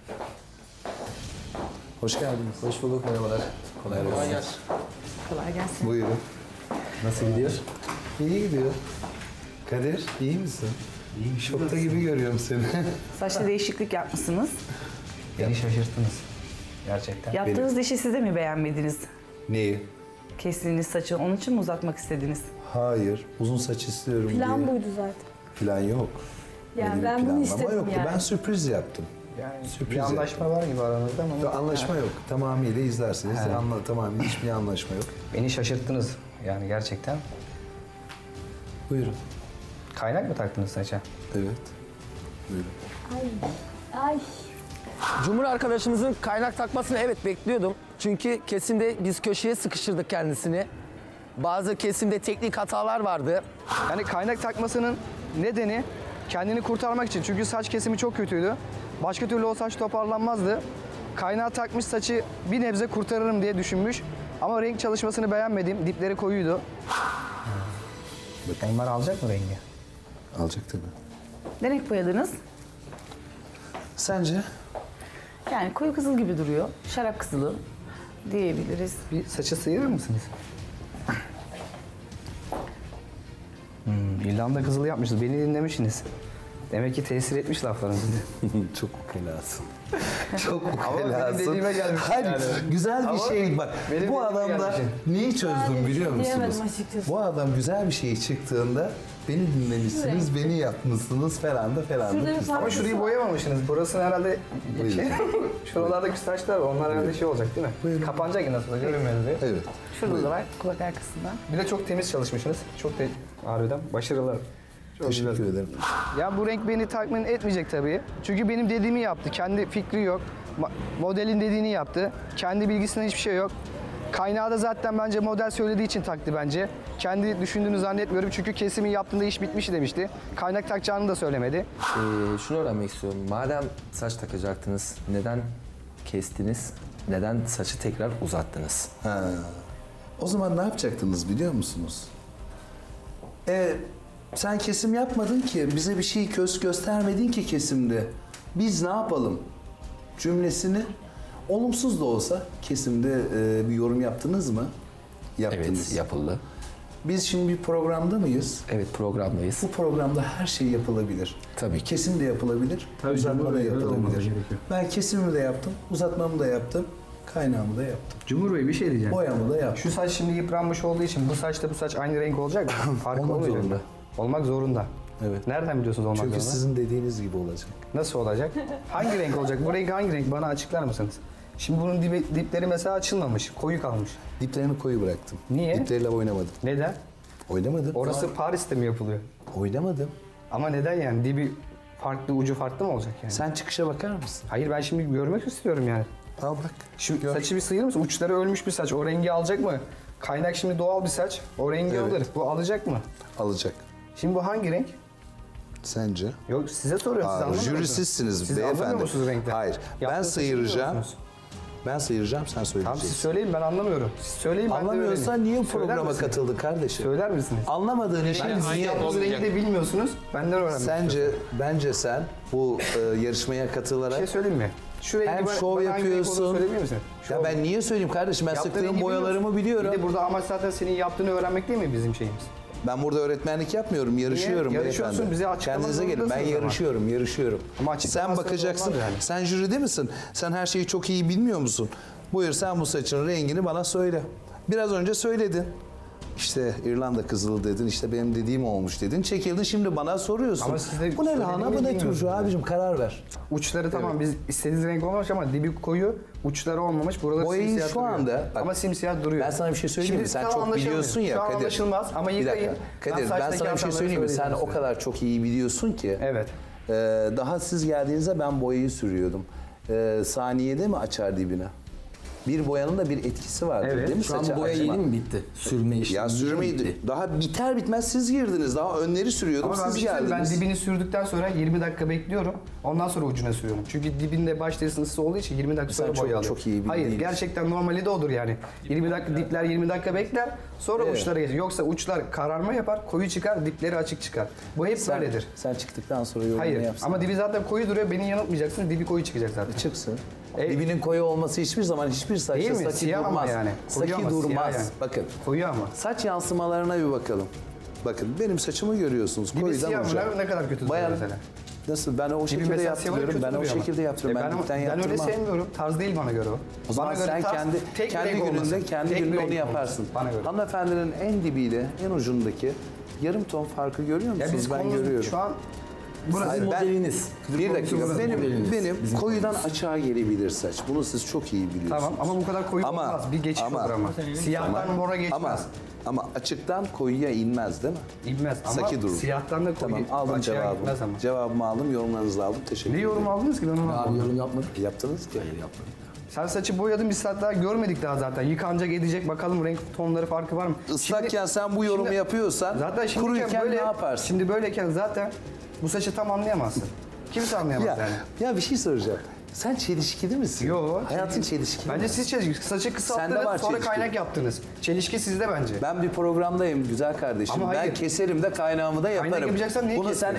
Hoş geldiniz. Hoş bulduk, merhabalar. Kolay gelsin. Kolay gelsin. Buyurun. Nasıl gidiyor? İyi gidiyor. Kadir, iyi misin? İyiyim. Şokta gibi görüyorum seni. Saçta değişiklik yapmışsınız. Beni şaşırttınız. Gerçekten. Yaptığınız işi siz de mi beğenmediniz? Neyi? Kestiğiniz saçı onun için mi uzatmak istediniz? Hayır, uzun saç istiyorum Plan diye. buydu zaten. Plan yok. Yani Öyle bir ben bunu planlama istedim yoktu. yani. Ben sürpriz yaptım. Yani Sürpriz bir anlaşma var gibi aranızda ama Anlaşma yok. Tamamıyla izlersiniz. Tamamıyla hiçbir anlaşma yok. beni şaşırttınız. Yani gerçekten. Buyurun. Kaynak mı taktınız saça? Evet. Buyurun. Ay. Cumhur arkadaşımızın kaynak takmasını evet bekliyordum. Çünkü kesimde biz köşeye sıkıştırdık kendisini. Bazı kesimde teknik hatalar vardı. Yani kaynak takmasının nedeni kendini kurtarmak için. Çünkü saç kesimi çok kötüydü. Başka türlü o saç toparlanmazdı. Kaynağı takmış saçı bir nebze kurtarırım diye düşünmüş. Ama renk çalışmasını beğenmedim. Dipleri koyuydu. Onlar alacak mı rengi? Alacak tabii. Ne renk boyadınız? Sence? Yani koyu kızıl gibi duruyor. Şarap kızılı diyebiliriz. Bir saçı sıyırır mısınız? İrlanda kızılı yapmışız. Beni dinlemişsiniz. Demek ki tesir etmiş laflarınız. Çok ukelasın. Çok Ama benim ukelasın. dediğime gelmiş Hayır, yani. güzel bir Ama şey. Bak benim bu dediğime adamda gelmiş. neyi çözdüm biliyor musunuz? diyemedim açıkçası. Bu adam güzel bir şey çıktığında beni dinlemişsiniz, beni yapmışsınız falan da falan Şurada da. bir fark- Ama şurayı boyamamışsınız. Burası herhalde şey, şuralardaki saçlar var. Onlar herhalde şey olacak değil mi? Buyurun. Kapanacak nasıl da görünmez diye. Evet. Şurada da var kulak arkasında. Bir de çok temiz çalışmışsınız. Çok da harbiden başarılar. Çok Teşekkür güzel. ederim. Ya bu renk beni tatmin etmeyecek tabii. Çünkü benim dediğimi yaptı. Kendi fikri yok. Modelin dediğini yaptı. Kendi bilgisinden hiçbir şey yok. Kaynağı da zaten bence model söylediği için taktı bence. Kendi düşündüğünü zannetmiyorum. Çünkü kesimi yaptığında iş bitmiş demişti. Kaynak takacağını da söylemedi. Şunu öğrenmek istiyorum. Madem saç takacaktınız, neden kestiniz? Neden saçı tekrar uzattınız? Ha. O zaman ne yapacaktınız biliyor musunuz? Sen kesim yapmadın ki, bize bir şey göstermedin ki kesimde. Biz ne yapalım? Cümlesini olumsuz da olsa kesimde bir yorum yaptınız mı? Yaptınız. Evet, yapıldı. Biz şimdi bir programda mıyız? Evet, programdayız. Bu programda her şey yapılabilir. Tabii ki. Kesim de yapılabilir, uzatma da yapılabilir. Ben kesimimi de yaptım, uzatmamı da yaptım. Kaynağımı da yaptım. Cumhur Bey bir şey diyeceğim. Boyamı da yaptım. Şu saç şimdi yıpranmış olduğu için bu saçla bu saç aynı renk olacak mı? Farkı Olmak olmayacak zorunda. mı? Olmak zorunda. Evet. Nereden biliyorsunuz olmak Çünkü zorunda? sizin dediğiniz gibi olacak. Nasıl olacak? Hangi renk olacak? Bu renk hangi renk? Bana açıklar mısınız? Şimdi bunun dipleri mesela açılmamış, koyu kalmış. Diplerini koyu bıraktım. Niye? Dipleriyle oynamadım. Neden? Oynamadım. Orası Paris'te mi yapılıyor? Oynamadım. Ama neden yani? Dibi farklı, ucu farklı mı olacak yani? Sen çıkışa bakar mısın? Hayır ben şimdi görmek istiyorum yani. Al bak. Şu saçı bir sıyırır mısın? Uçları ölmüş bir saç. O rengi alacak mı? Kaynak şimdi doğal bir saç. O rengi Evet. alır. Bu alacak mı? Alacak. Şimdi bu hangi renk? Sence? Yok size soruyorum. Siz anlamıyor Jüri musunuz? sizsiniz Siz anlamıyor beyefendi. musunuz renkten? Hayır. Ben Yaptığınız saçı sıyıracağım. bilmiyor musunuz? Ben sıyıracağım, sen Tamam söyleyeceksin. siz söyleyin ben anlamıyorum. Siz söyleyin ben de Anlamıyorsan öğreneyim. niye Söyler programa misiniz? katıldın kardeşim? Söyler misiniz? Anlamadığın işi Ben- Siz niye? yaptığınız rengi de bilmiyorsunuz. Benden öğrenmek Bence sen bu yarışmaya Bir şey katılarak söyleyeyim mi? Şu rengi hem şov bana hangi renk olduğunu yapıyorsun. söyleyebilir misin? Ya ben niye söyleyeyim kardeşim? Ben Yaptığın sıktığım rengi boyalarımı bilmiyorsun. biliyorum. Bir de burada amaç zaten senin yaptığını öğrenmek değil mi bizim şeyimiz? Ben burada öğretmenlik yapmıyorum, yarışıyorum Yarışıyorsun, beyefendi. bize açıklamak Kendinize gelin. Ben zorundasınız ama. yarışıyorum. Ama Sen açıklaması bakacaksın. olmaz yani. Sen jüride misin? Sen her şeyi çok iyi bilmiyor musun? Buyur sen bu saçın rengini bana söyle. Biraz önce söyledin. İşte İrlanda kızılı dedin, işte benim dediğim olmuş dedin. Çekildin şimdi bana soruyorsun. Ama siz de Bu ne lahana, bu ne söylediğimi turşu bilmiyorsunuz abicim, karar ver. Uçları tamam biz istediğiniz renk olmamış ama dibi koyu, uçları olmamış. Buraları Boyayı simsiyah şu duruyor. anda- bak, ama simsiyah duruyor. Ben sana bir şey söyleyeyim mi? Şimdi Sen tam çok anlaşılmıyor. biliyorsun ya Şu an Kadir. anlaşılmaz ama Bir yıkayın. dakika. Kadir ben saçtaki sana bir şey hataları söyleyeyim mi? Sen söyleyeyim o size. kadar çok iyi biliyorsun ki. Evet. Daha siz geldiğinizde ben boyayı sürüyordum. Saniyede mi açar dibine? Bir boyanın da bir etkisi vardır Evet. değil mi? Şu an Saça boya açma. yeni mi bitti? Sürme işlemi Ya bitti. sürmeyi daha biter bitmez siz girdiniz. Daha önleri sürüyordum, Ama ben, siz bir şey söyleyeyim, ben geldiniz. dibini sürdükten sonra 20 dakika bekliyorum. Ondan sonra ucuna sürüyorum. Çünkü dibinde baş derisi ısısı olduğu için 20 dakika Sen sonra çok- boya alıyor. çok iyi bildiğin Hayır için. gerçekten normali de odur yani. 20 dakika dipler 20 dakika bekler sonra Evet. uçlara geçer. Yoksa uçlar kararma yapar, koyu çıkar, dipleri açık çıkar. Bu hep böyledir. Sen çıktıktan sonra yorumunu Hayır yapsın. ama dibi zaten koyu duruyor. Beni yanıltmayacaksın. Dibi koyu çıkacak zaten. Çıksın. Dibinin koyu olması hiçbir zaman hiçbir Değil saçta mi? saki Siyah ama durmaz. yani. Koyu Saki ama siyah durmaz. yani. Bakın. Koyu ama. Saç yansımalarına bir bakalım. Bakın benim saçımı görüyorsunuz. Dibi Koyudan siyah uca. mı? Ne kadar kötü duruyor Bayan, mesela. nasıl? Ben o Dibi şekilde mesela siyah yaptırıyorum. kötü Ben o duruyor ama. şekilde yaptırıyorum. Ben dipten ben öyle yaptırmam. sevmiyorum. Tarz değil bana göre o. O zaman Bana göre sen tarz, tek bir kendi renk olmasın. gününde kendi Tek bir gününde renk onu olmasın. yaparsın. Bana göre. Hanımefendinin en dibiyle en ucundaki yarım ton farkı görüyor Ya musunuz? biz Ben konumuz görüyorum. şu an burası. Hayır, ben- Modeliniz. Bir dakika. Bizim Benim koyudan açığa gelebilir saç. Bunu siz çok iyi biliyorsunuz. Tamam ama bu kadar koyu Ama- olmaz. Bir geçiş ama- olur ama. Siyahtan mora geçmez. Ama açıktan koyuya inmez değil mi? İnmez ama Saki durur. siyahtan da koyu Tamam aldım açığa cevabımı. gitmez ama. Cevabımı aldım, yorumlarınızı aldım. Teşekkür Ne ederim. yorum aldınız ki ben onu Abi anlamadım. yorum yapmadık. Yaptınız ki. Sen saçı boyadın bir saat daha görmedik daha zaten. Yıkanacak edecek bakalım renk tonları farkı var mı? Islakken sen bu yorumu şimdi- yapıyorsan Zaten şimdiyken kuruyken böyle, ne yaparsın? Şimdi böyleyken zaten bu saçı tam anlayamazsın. Kimse anlayamaz Ya, yani. ya bir şey soracağım. Sen çelişkili misin? Yo. Hayatın çelişkili. Bence mi? siz çelişki. Saçı Sende kısalttınız var sonra çelişki. kaynak yaptınız. Çelişki sizde bence. Ben bir programdayım güzel kardeşim. Ama Ben hayır. keserim de kaynağımı da yaparım. yapacaksan niye Bunu kesin?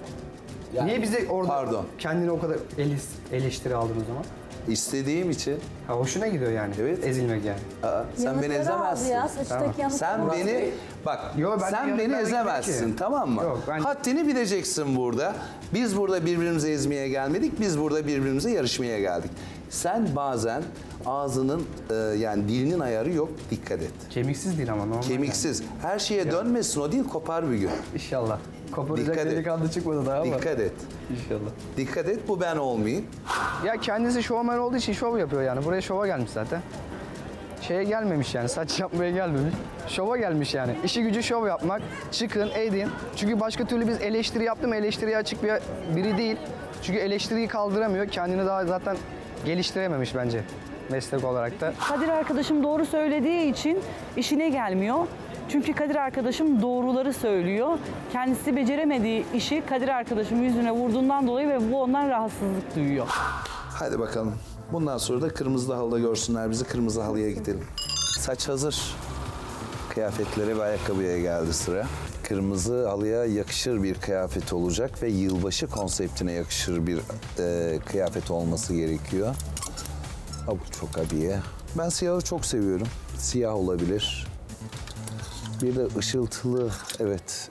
sen Niye bize orada Pardon. kendini o kadar eleştiri aldın o zaman? istediğim için Ha, hoşuna gidiyor yani. Evet. Ezilmek yani. sen beni Yanıkları aldı ezemezsin. ya, saçtaki yanıkları. Sen beni bak Yo, ben sen yanık beni vermek ezemezsin değil ki. tamam mı? Yok, ben- Haddini bileceksin burada. Biz burada birbirimizi ezmeye gelmedik. Biz burada birbirimize yarışmaya geldik. Sen bazen ağzının yani dilinin ayarı yok. Dikkat et. Kemiksiz değil ama normal. Kemiksiz. Her şeye dönmesin o değil, kopar bir gün. Yani. İnşallah. Koparacak Dikkat et. delikanlı çıkmadı daha ama. Dikkat et. İnşallah. Dikkat et, bu ben olmayayım. Ya kendisi şovmen olduğu için şov yapıyor yani. Buraya şova gelmiş zaten. Şeye gelmemiş yani, saç yapmaya gelmemiş. Şova gelmiş yani. İşi gücü şov yapmak. Çıkın, edin. Çünkü başka türlü biz eleştiri yaptım. Eleştiriye açık biri değil. Çünkü eleştiriyi kaldıramıyor. Kendini daha zaten geliştirememiş bence meslek olarak da. Kadir arkadaşım doğru söylediği için işine gelmiyor. Çünkü Kadir arkadaşım doğruları söylüyor. Kendisi beceremediği işi Kadir arkadaşım yüzüne vurduğundan dolayı ve bu ondan rahatsızlık duyuyor. Hadi bakalım. Bundan sonra da kırmızı halıda görsünler bizi. Kırmızı halıya gidelim. Saç hazır. Kıyafetlere ve ayakkabıya geldi sıra. Kırmızı halıya yakışır bir kıyafet olacak ve yılbaşı konseptine yakışır bir kıyafet olması gerekiyor. Abuk çok abiye. Ben siyahı çok seviyorum. Siyah olabilir. Bir de ışıltılı, evet.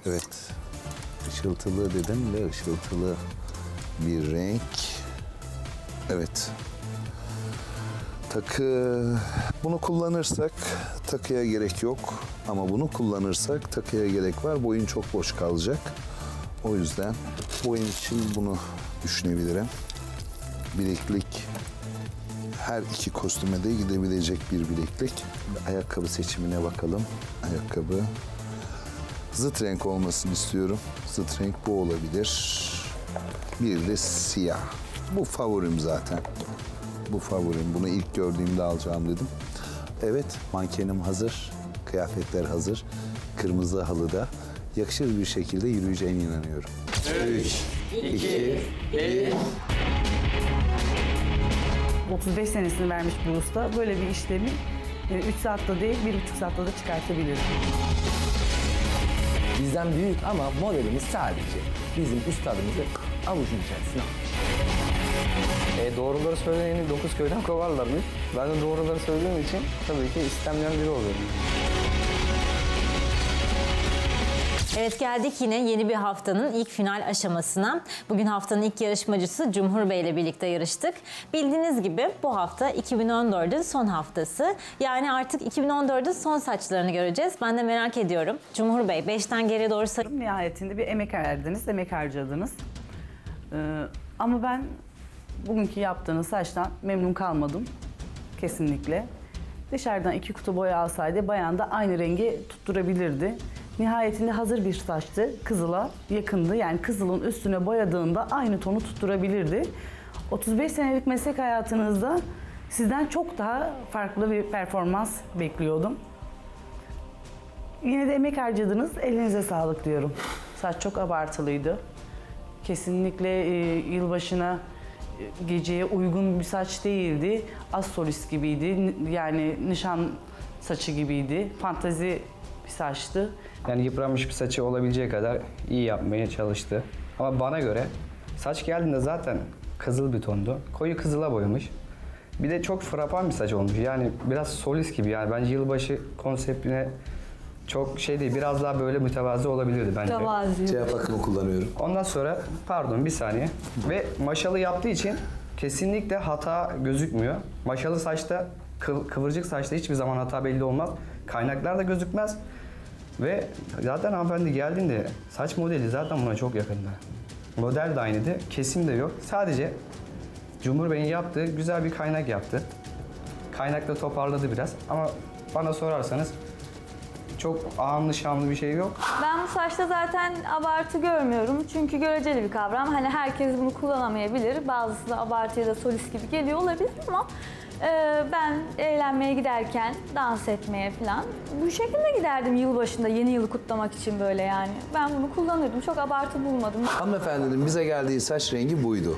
Işıltılı dedim ve ışıltılı bir renk. Evet. Takı, bunu kullanırsak takıya gerek yok. Ama bunu kullanırsak takıya gerek var. Boyun çok boş kalacak. O yüzden boyun için bunu düşünebilirim. Bileklik, her iki kostüme de gidebilecek bir bileklik. Ayakkabı seçimine bakalım. Ayakkabı. Zıt renk olmasını istiyorum. Zıt renk bu olabilir. Bir de siyah. Bu favorim zaten. Bu favorim. Bunu ilk gördüğümde alacağım dedim. Evet, mankenim hazır. Kıyafetler hazır. Kırmızı halıda yakışır bir şekilde yürüyeceğine inanıyorum. 3, 2, 1. 35 senesini vermiş bir usta böyle bir işlemi 3 saatte değil 1,5 saatte de çıkartabilir. Bizden büyük ama modelimiz sadece bizim üstadımızı avucun içerisine almış. Doğruları söyleyeni 9 köyden kovarlarmış. Ben de doğruları söylediğim için tabii ki istenmeyen biri oluyorum. Evet, geldik yine yeni bir haftanın ilk final aşamasına. Bugün haftanın ilk yarışmacısı Cumhur Bey ile birlikte yarıştık. Bildiğiniz gibi bu hafta 2014'ün son haftası. Yani artık 2014'ün son saçlarını göreceğiz. Ben de merak ediyorum. Cumhur Bey 5'ten geriye doğru sayın. Nihayetinde bir emek verdiniz, emek harcadınız. Ama ben bugünkü yaptığınız saçtan memnun kalmadım. Kesinlikle. Dışarıdan 2 kutu boya alsaydı bayan da aynı rengi tutturabilirdi. Nihayetinde hazır bir saçtı. Kızıla yakındı. Yani kızılın üstüne boyadığında aynı tonu tutturabilirdi. 35 senelik meslek hayatınızda sizden çok daha farklı bir performans bekliyordum. Yine de emek harcadınız. Elinize sağlık diyorum. Saç çok abartılıydı. Kesinlikle yılbaşına, geceye uygun bir saç değildi. Az solist gibiydi. Yani nişan saçı gibiydi. Fantezi bir saçtı. Yani yıpranmış bir saçı olabileceği kadar iyi yapmaya çalıştı. Ama bana göre saç geldiğinde zaten kızıl bir tondu. Koyu kızıla boyamış. Bir de çok frapan bir saç olmuş. Yani biraz solist gibi yani. Bence yılbaşı konseptine çok şey değil. Biraz daha böyle mütevazı olabilirdi bence. Cevap hakkımı kullanıyorum. Ondan sonra pardon bir saniye. Ve maşalı yaptığı için kesinlikle hata gözükmüyor. Maşalı saçta, kıvırcık saçta hiçbir zaman hata belli olmaz. Kaynaklar da gözükmez. Ve zaten hanımefendi geldiğinde saç modeli zaten buna çok yakındı. Model de aynıydı, kesim de yok. Sadece Cumhur Bey'in yaptığı güzel bir kaynak yaptı. Kaynakla toparladı biraz ama bana sorarsanız çok ağımlı şamlı bir şey yok. Ben bu saçta zaten abartı görmüyorum. Çünkü göreceli bir kavram. Hani herkes bunu kullanamayabilir. Bazısı da abartıya da solist gibi geliyor olabilir ama ben eğlenmeye giderken, dans etmeye falan bu şekilde giderdim yılbaşında, yeni yılı kutlamak için böyle yani. Ben bunu kullanırdım. Çok abartı bulmadım. Hanımefendinin bize geldiği saç rengi buydu.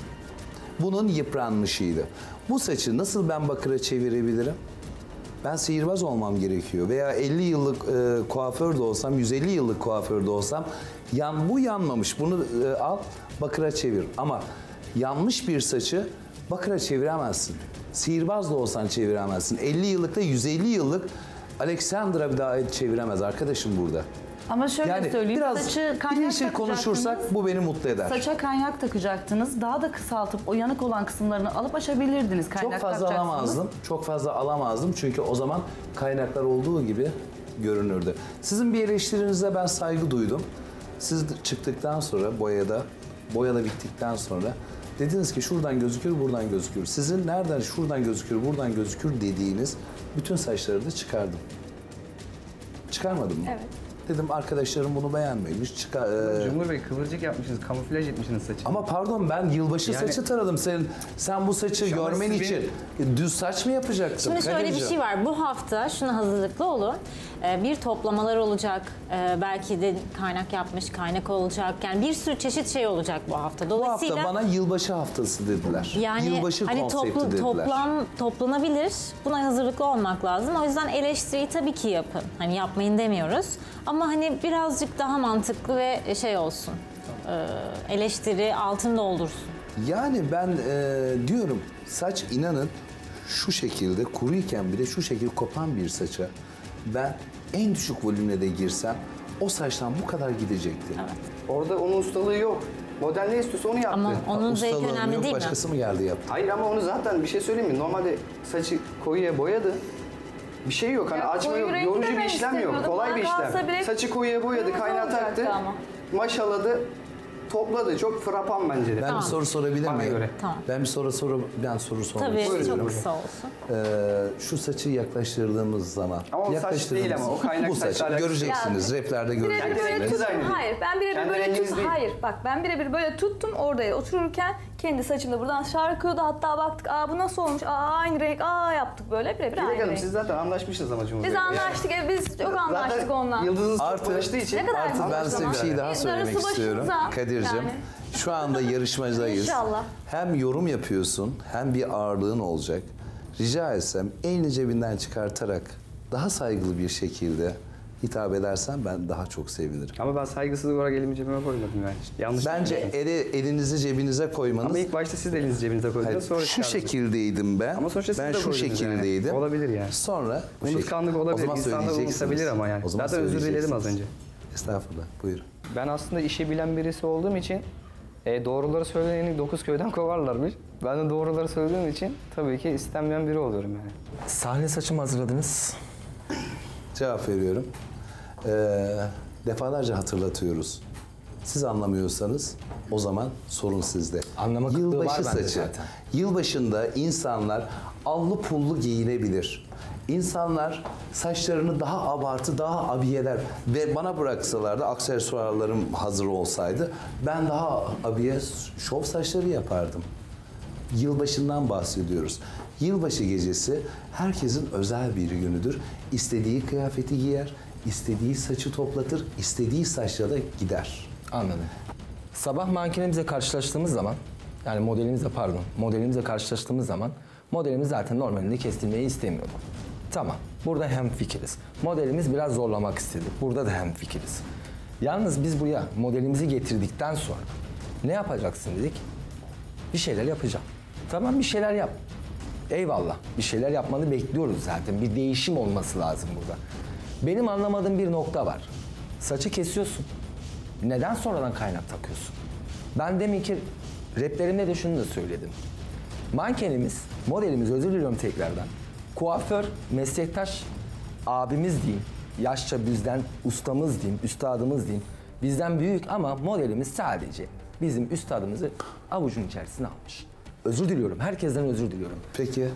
Bunun yıpranmışıydı. Bu saçı nasıl ben bakıra çevirebilirim? Ben sihirbaz olmam gerekiyor. Veya 50 yıllık kuaför de olsam, 150 yıllık kuaför de olsam bu yanmamış. Bunu al bakıra çevir. Ama yanmış bir saçı bakıra çeviremezsin. Sihirbaz da olsan çeviremezsin. 50 yıllıkta 150 yıllık Alexandra bir daha çeviremez arkadaşım burada. Ama şöyle söyleyeyim, saçı kaynak bilinçli konuşursak bu beni mutlu eder. Saça kaynak takacaktınız. Daha da kısaltıp o yanık olan kısımlarını alıp açabilirdiniz. Kaynak Çok fazla alamazdım. Çok fazla alamazdım çünkü o zaman kaynaklar olduğu gibi görünürdü. Sizin bir eleştirinize ben saygı duydum. Siz çıktıktan sonra boyada bittikten sonra dediniz ki şuradan gözükür, buradan gözükür. Sizin nereden şuradan gözükür, buradan gözükür dediğiniz bütün saçları da çıkardım. Çıkarmadım mı? Evet. Dedim arkadaşlarım bunu beğenmemiş. Cumhur Bey kıvırcık yapmışsınız, kamuflaj etmişsiniz saçını. Ama pardon ben yılbaşı Yani- saçı taradım. Sen bu saçı Ama görmen siz için düz saç mı yapacaksın? Şimdi şöyle bir Kadir'cim? şey var. Bu hafta şuna hazırlıklı olun. Bir toplamalar olacak. Belki de kaynak yapmış, kaynak olacak. Yani bir sürü çeşit şey olacak bu hafta. Bu Dolayısıyla hafta bana yılbaşı haftası dediler. yani Yılbaşı hani konsepti dediler. toplanabilir. Buna hazırlıklı olmak lazım. O yüzden eleştiriyi tabii ki yapın. Hani yapmayın demiyoruz. Ama hani birazcık daha mantıklı ve şey olsun. Eleştiri altın doldursun. Yani ben diyorum saç inanın şu şekilde kuruyken bile şu şekilde kopan bir saça ben en düşük volümle de girsem o saçtan bu kadar gidecekti. Orada onun ustalığı yok. Model ne istiyorsa onu yaptı. Ama onun zevki Ustalığım önemli yok, değil mi? başkası mı geldi yaptı? Hayır ama onu zaten bir şey söyleyeyim mi? Normalde saçı koyuya boyadı. Bir şey yok. Hani Ya açma koyu yok. rengi Yorucu de bir ben işlem yok. istemiyordum. Kolay bir Bana kalsa işlem. bile Saçı koyuya boyadı, kırmızı kaynağı olacaktı taktı. ama. Maşaladı. Topladı. Çok frapan bence de. Ben bir soru sorabilir Bana miyim? göre. Tamam. Ben soru sormak Tabii istiyorum. çok kısa olsun. Şu saçı yaklaştırdığımız zaman. Ama o saç değil ama, o kaynak bu saçla saçı alakası göreceksiniz. Replerde Birebir böyle göreceksiniz. renginiz aynı değil. Hayır, ben birebir Kendi böyle renginiz tuttum. değil. Hayır, bak ben birebir böyle tuttum orada otururken kendi saçımda buradan şarkıyordu. Hatta baktık, bu nasıl olmuş? Aynı renk. Yaptık böyle birebir Dilek aynı Hanım renk. siz zaten anlaşmışsınız ama Cumhur Biz Bey. anlaştık, biz çok anlaştık Zaten ondan. yıldızınız çok Artı- barıştığı için. Ne kadar Artı ben anlaştık size bir ama. şey daha Darısı söylemek istiyorum başınıza. Kadir'cim. Yani. Şu anda yarışmacıdayız. İnşallah. Hem yorum yapıyorsun hem bir ağırlığın olacak. Rica etsem elini cebinden çıkartarak daha saygılı bir şekilde hitap edersen ben daha çok sevinirim. Ama ben saygısız olarak elimi cebime koymadım yani. Yanlış Bence düşünüyorsun. elinizi cebinize koymanız... Ama ilk başta siz de elinizi cebinize koydunuz. Hayır, Sonra şu çıkardınız. şekildeydim ben. Ama sonuçta siz ben de şu koydunuz yani. şekildeydim. Olabilir yani. Sonra bu Unutkanlık şekil. olabilir. O zaman İnsanlar söyleyeceksiniz. unutabilir ama yani. O zaman Zaten özür diledim az söyleyeceksiniz. önce. Estağfurullah. Buyurun. Ben aslında işi bilen birisi olduğum için doğruları söyleyeni 9 köyden kovarlarmış. Ben de doğruları söylediğim için tabii ki istenmeyen biri oluyorum yani. Sahne saçımı hazırladınız. Cevap veriyorum. Defalarca hatırlatıyoruz. Siz anlamıyorsanız o zaman sorun sizde. Anlama kıtlığı Yılbaşı var bende saçı. zaten. Yılbaşında insanlar allı pullu giyinebilir. İnsanlar saçlarını daha abartı, daha abiyeler ve bana bıraksalardı aksesuarlarım hazır olsaydı ben daha abiye şov saçları yapardım. Yılbaşından bahsediyoruz. Yılbaşı gecesi herkesin özel bir günüdür. İstediği kıyafeti giyer, istediği saçı toplatır, istediği saçla da gider. Anladım. Sabah mankenimizle karşılaştığımız zaman, yani modelimizle karşılaştığımız zaman modelimiz zaten normalinde kestirmeyi istemiyordu. Tamam, burada hemfikiriz. Modelimiz biraz zorlamak istedi. Burada da hemfikiriz. Yalnız biz buraya modelimizi getirdikten sonra ne yapacaksın dedik? Bir şeyler yapacağım. Tamam, bir şeyler yap. Eyvallah, bir şeyler yapmanı bekliyoruz zaten. Bir değişim olması lazım burada. Benim anlamadığım bir nokta var. Saçı kesiyorsun. Neden sonradan kaynak takıyorsun? Ben deminki replerimde de şunu da söyledim. Mankenimiz, modelimiz, özür diliyorum tekrardan. Kuaför, meslektaş abimiz diyeyim. Yaşça bizden ustamız diyeyim, üstadımız diyeyim. Bizden büyük ama modelimiz sadece bizim üstadımızı avucun içerisine almış. Özür diliyorum, herkesten özür diliyorum. Peki.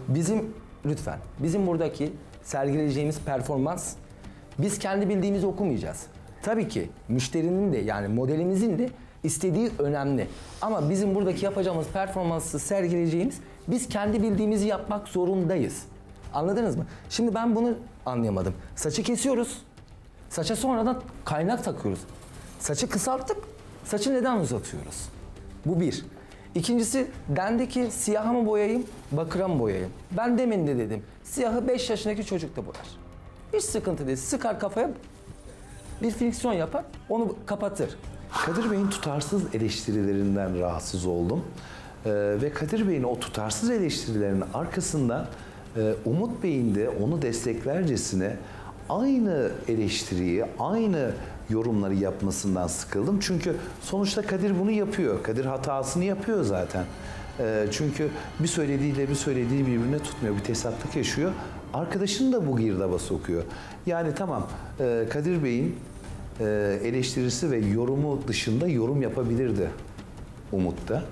Bizim buradaki sergileyeceğimiz performans, biz kendi bildiğimizi okumayacağız. Tabii ki müşterinin de yani modelimizin de istediği önemli. Ama bizim buradaki yapacağımız performansı sergileyeceğimiz, biz kendi bildiğimizi yapmak zorundayız. Anladınız mı? Şimdi ben bunu anlayamadım. Saçı kesiyoruz. Saça sonradan kaynak takıyoruz. Saçı kısalttık. Saçı neden uzatıyoruz? Bu bir. İkincisi dendi ki siyaha mı boyayayım, bakıra mı boyayayım? Ben demin de dedim. Siyahı 5 yaşındaki çocuk da boyar. Hiç sıkıntı değil. Sıkar kafaya bir friksiyon yapar, onu kapatır. Kadir Bey'in tutarsız eleştirilerinden rahatsız oldum. Ve Kadir Bey'in o tutarsız eleştirilerinin arkasından Umut Bey'in de onu desteklercesine aynı eleştiriyi, aynı yorumları yapmasından sıkıldım. Çünkü sonuçta Kadir bunu yapıyor. Kadir hatasını yapıyor zaten. Çünkü bir söylediğiyle bir söylediği birbirine tutmuyor. Bir tesatlık yaşıyor. Arkadaşını da bu girdaba sokuyor. Yani tamam Kadir Bey'in eleştirisi ve yorumu dışında yorum yapabilirdi Umut da.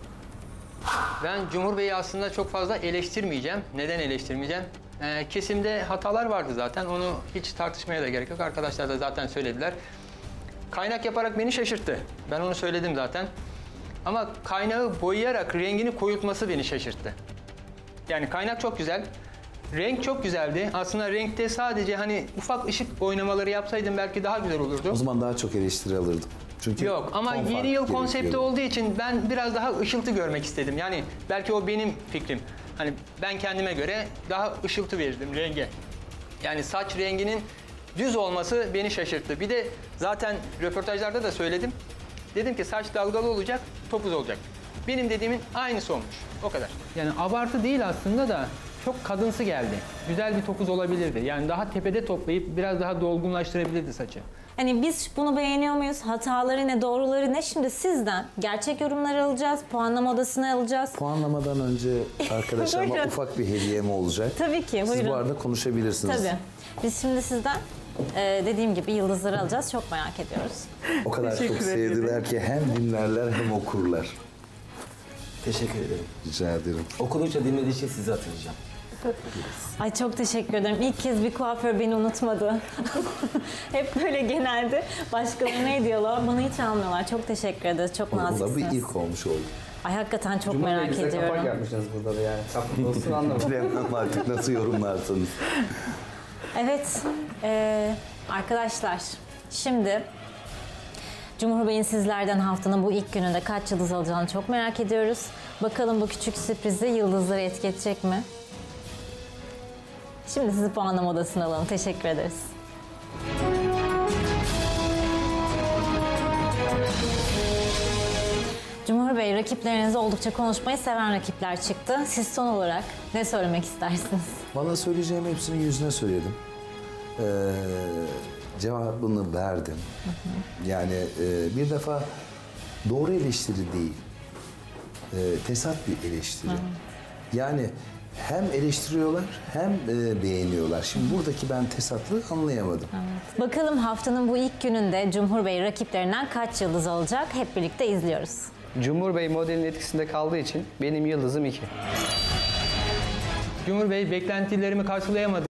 Ben Cumhur Bey'i aslında çok fazla eleştirmeyeceğim. Neden eleştirmeyeceğim? Kesimde hatalar vardı zaten. Onu hiç tartışmaya da gerek yok. Arkadaşlar da zaten söylediler. Kaynak yaparak beni şaşırttı. Ben onu söyledim zaten. Ama kaynağı boyayarak rengini koyultması beni şaşırttı. Yani kaynak çok güzel. Renk çok güzeldi. Aslında renkte sadece hani ufak ışık oynamaları yapsaydım belki daha güzel olurdu. O zaman daha çok eleştiri alırdım. Çünkü Yok ama ton yeni farkı yıl konsepti gerekiyordu. olduğu için ben biraz daha ışıltı görmek istedim. Yani belki o benim fikrim. Hani ben kendime göre daha ışıltı verirdim renge. Yani saç renginin düz olması beni şaşırttı. Bir de zaten röportajlarda da söyledim. Dedim ki saç dalgalı olacak, topuz olacak. Benim dediğimin aynısı olmuş. O kadar. Yani abartı değil aslında da çok kadınsı geldi. Güzel bir topuz olabilirdi. Yani daha tepede toplayıp biraz daha dolgunlaştırabilirdi saçı. Hani biz bunu beğeniyor muyuz? Hataları ne, doğruları ne? Şimdi sizden gerçek yorumları alacağız, puanlama odasına alacağız. Puanlamadan önce arkadaşlarıma Buyurun. ufak bir hediyem olacak. Tabii ki, Siz buyurun. bu arada konuşabilirsiniz. Tabii. Biz şimdi sizden dediğim gibi yıldızları alacağız. Çok merak ediyoruz. O kadar çok sevdiler ki hem dinlerler hem okurlar. Teşekkür ederim. Rica ederim. Okudukça dinlediği için sizi hatırlayacağım. Ay çok teşekkür ederim. İlk kez bir kuaför beni unutmadı. Hep böyle genelde başkalarına ediyorlar. Bana hiç almıyorlar. Çok teşekkür ederiz. Çok O da naziksiniz. bir ilk olmuş oldu. Ay hakikaten çok Cumhur Bey, merak bize kapak ediyorum. yapmışsınız burada da yani. Kapak olsun anlamadım. Bilemem artık nasıl yorumlarsınız. Evet, arkadaşlar şimdi Cumhur Bey'in sizlerden haftanın bu ilk gününde kaç yıldız alacağını çok merak ediyoruz. Bakalım bu küçük sürprizi yıldızları etki edecek mi? Şimdi sizi puanlama odasına alalım. Teşekkür ederiz. Cumhur Bey, rakipleriniz oldukça konuşmayı seven rakipler çıktı. Siz son olarak ne söylemek istersiniz? Bana söyleyeceğim hepsini yüzüne söyledim. Cevabını verdim. Yani bir defa doğru eleştiri değil, tesat bir eleştiri. Yani hem eleştiriyorlar hem beğeniyorlar. Şimdi buradaki ben tesatlı anlayamadım. Bakalım haftanın bu ilk gününde Cumhur Bey rakiplerinden kaç yıldız alacak? Hep birlikte izliyoruz. Cumhur Bey modelin etkisinde kaldığı için benim yıldızım 2. Cumhur Bey beklentilerimi karşılayamadı.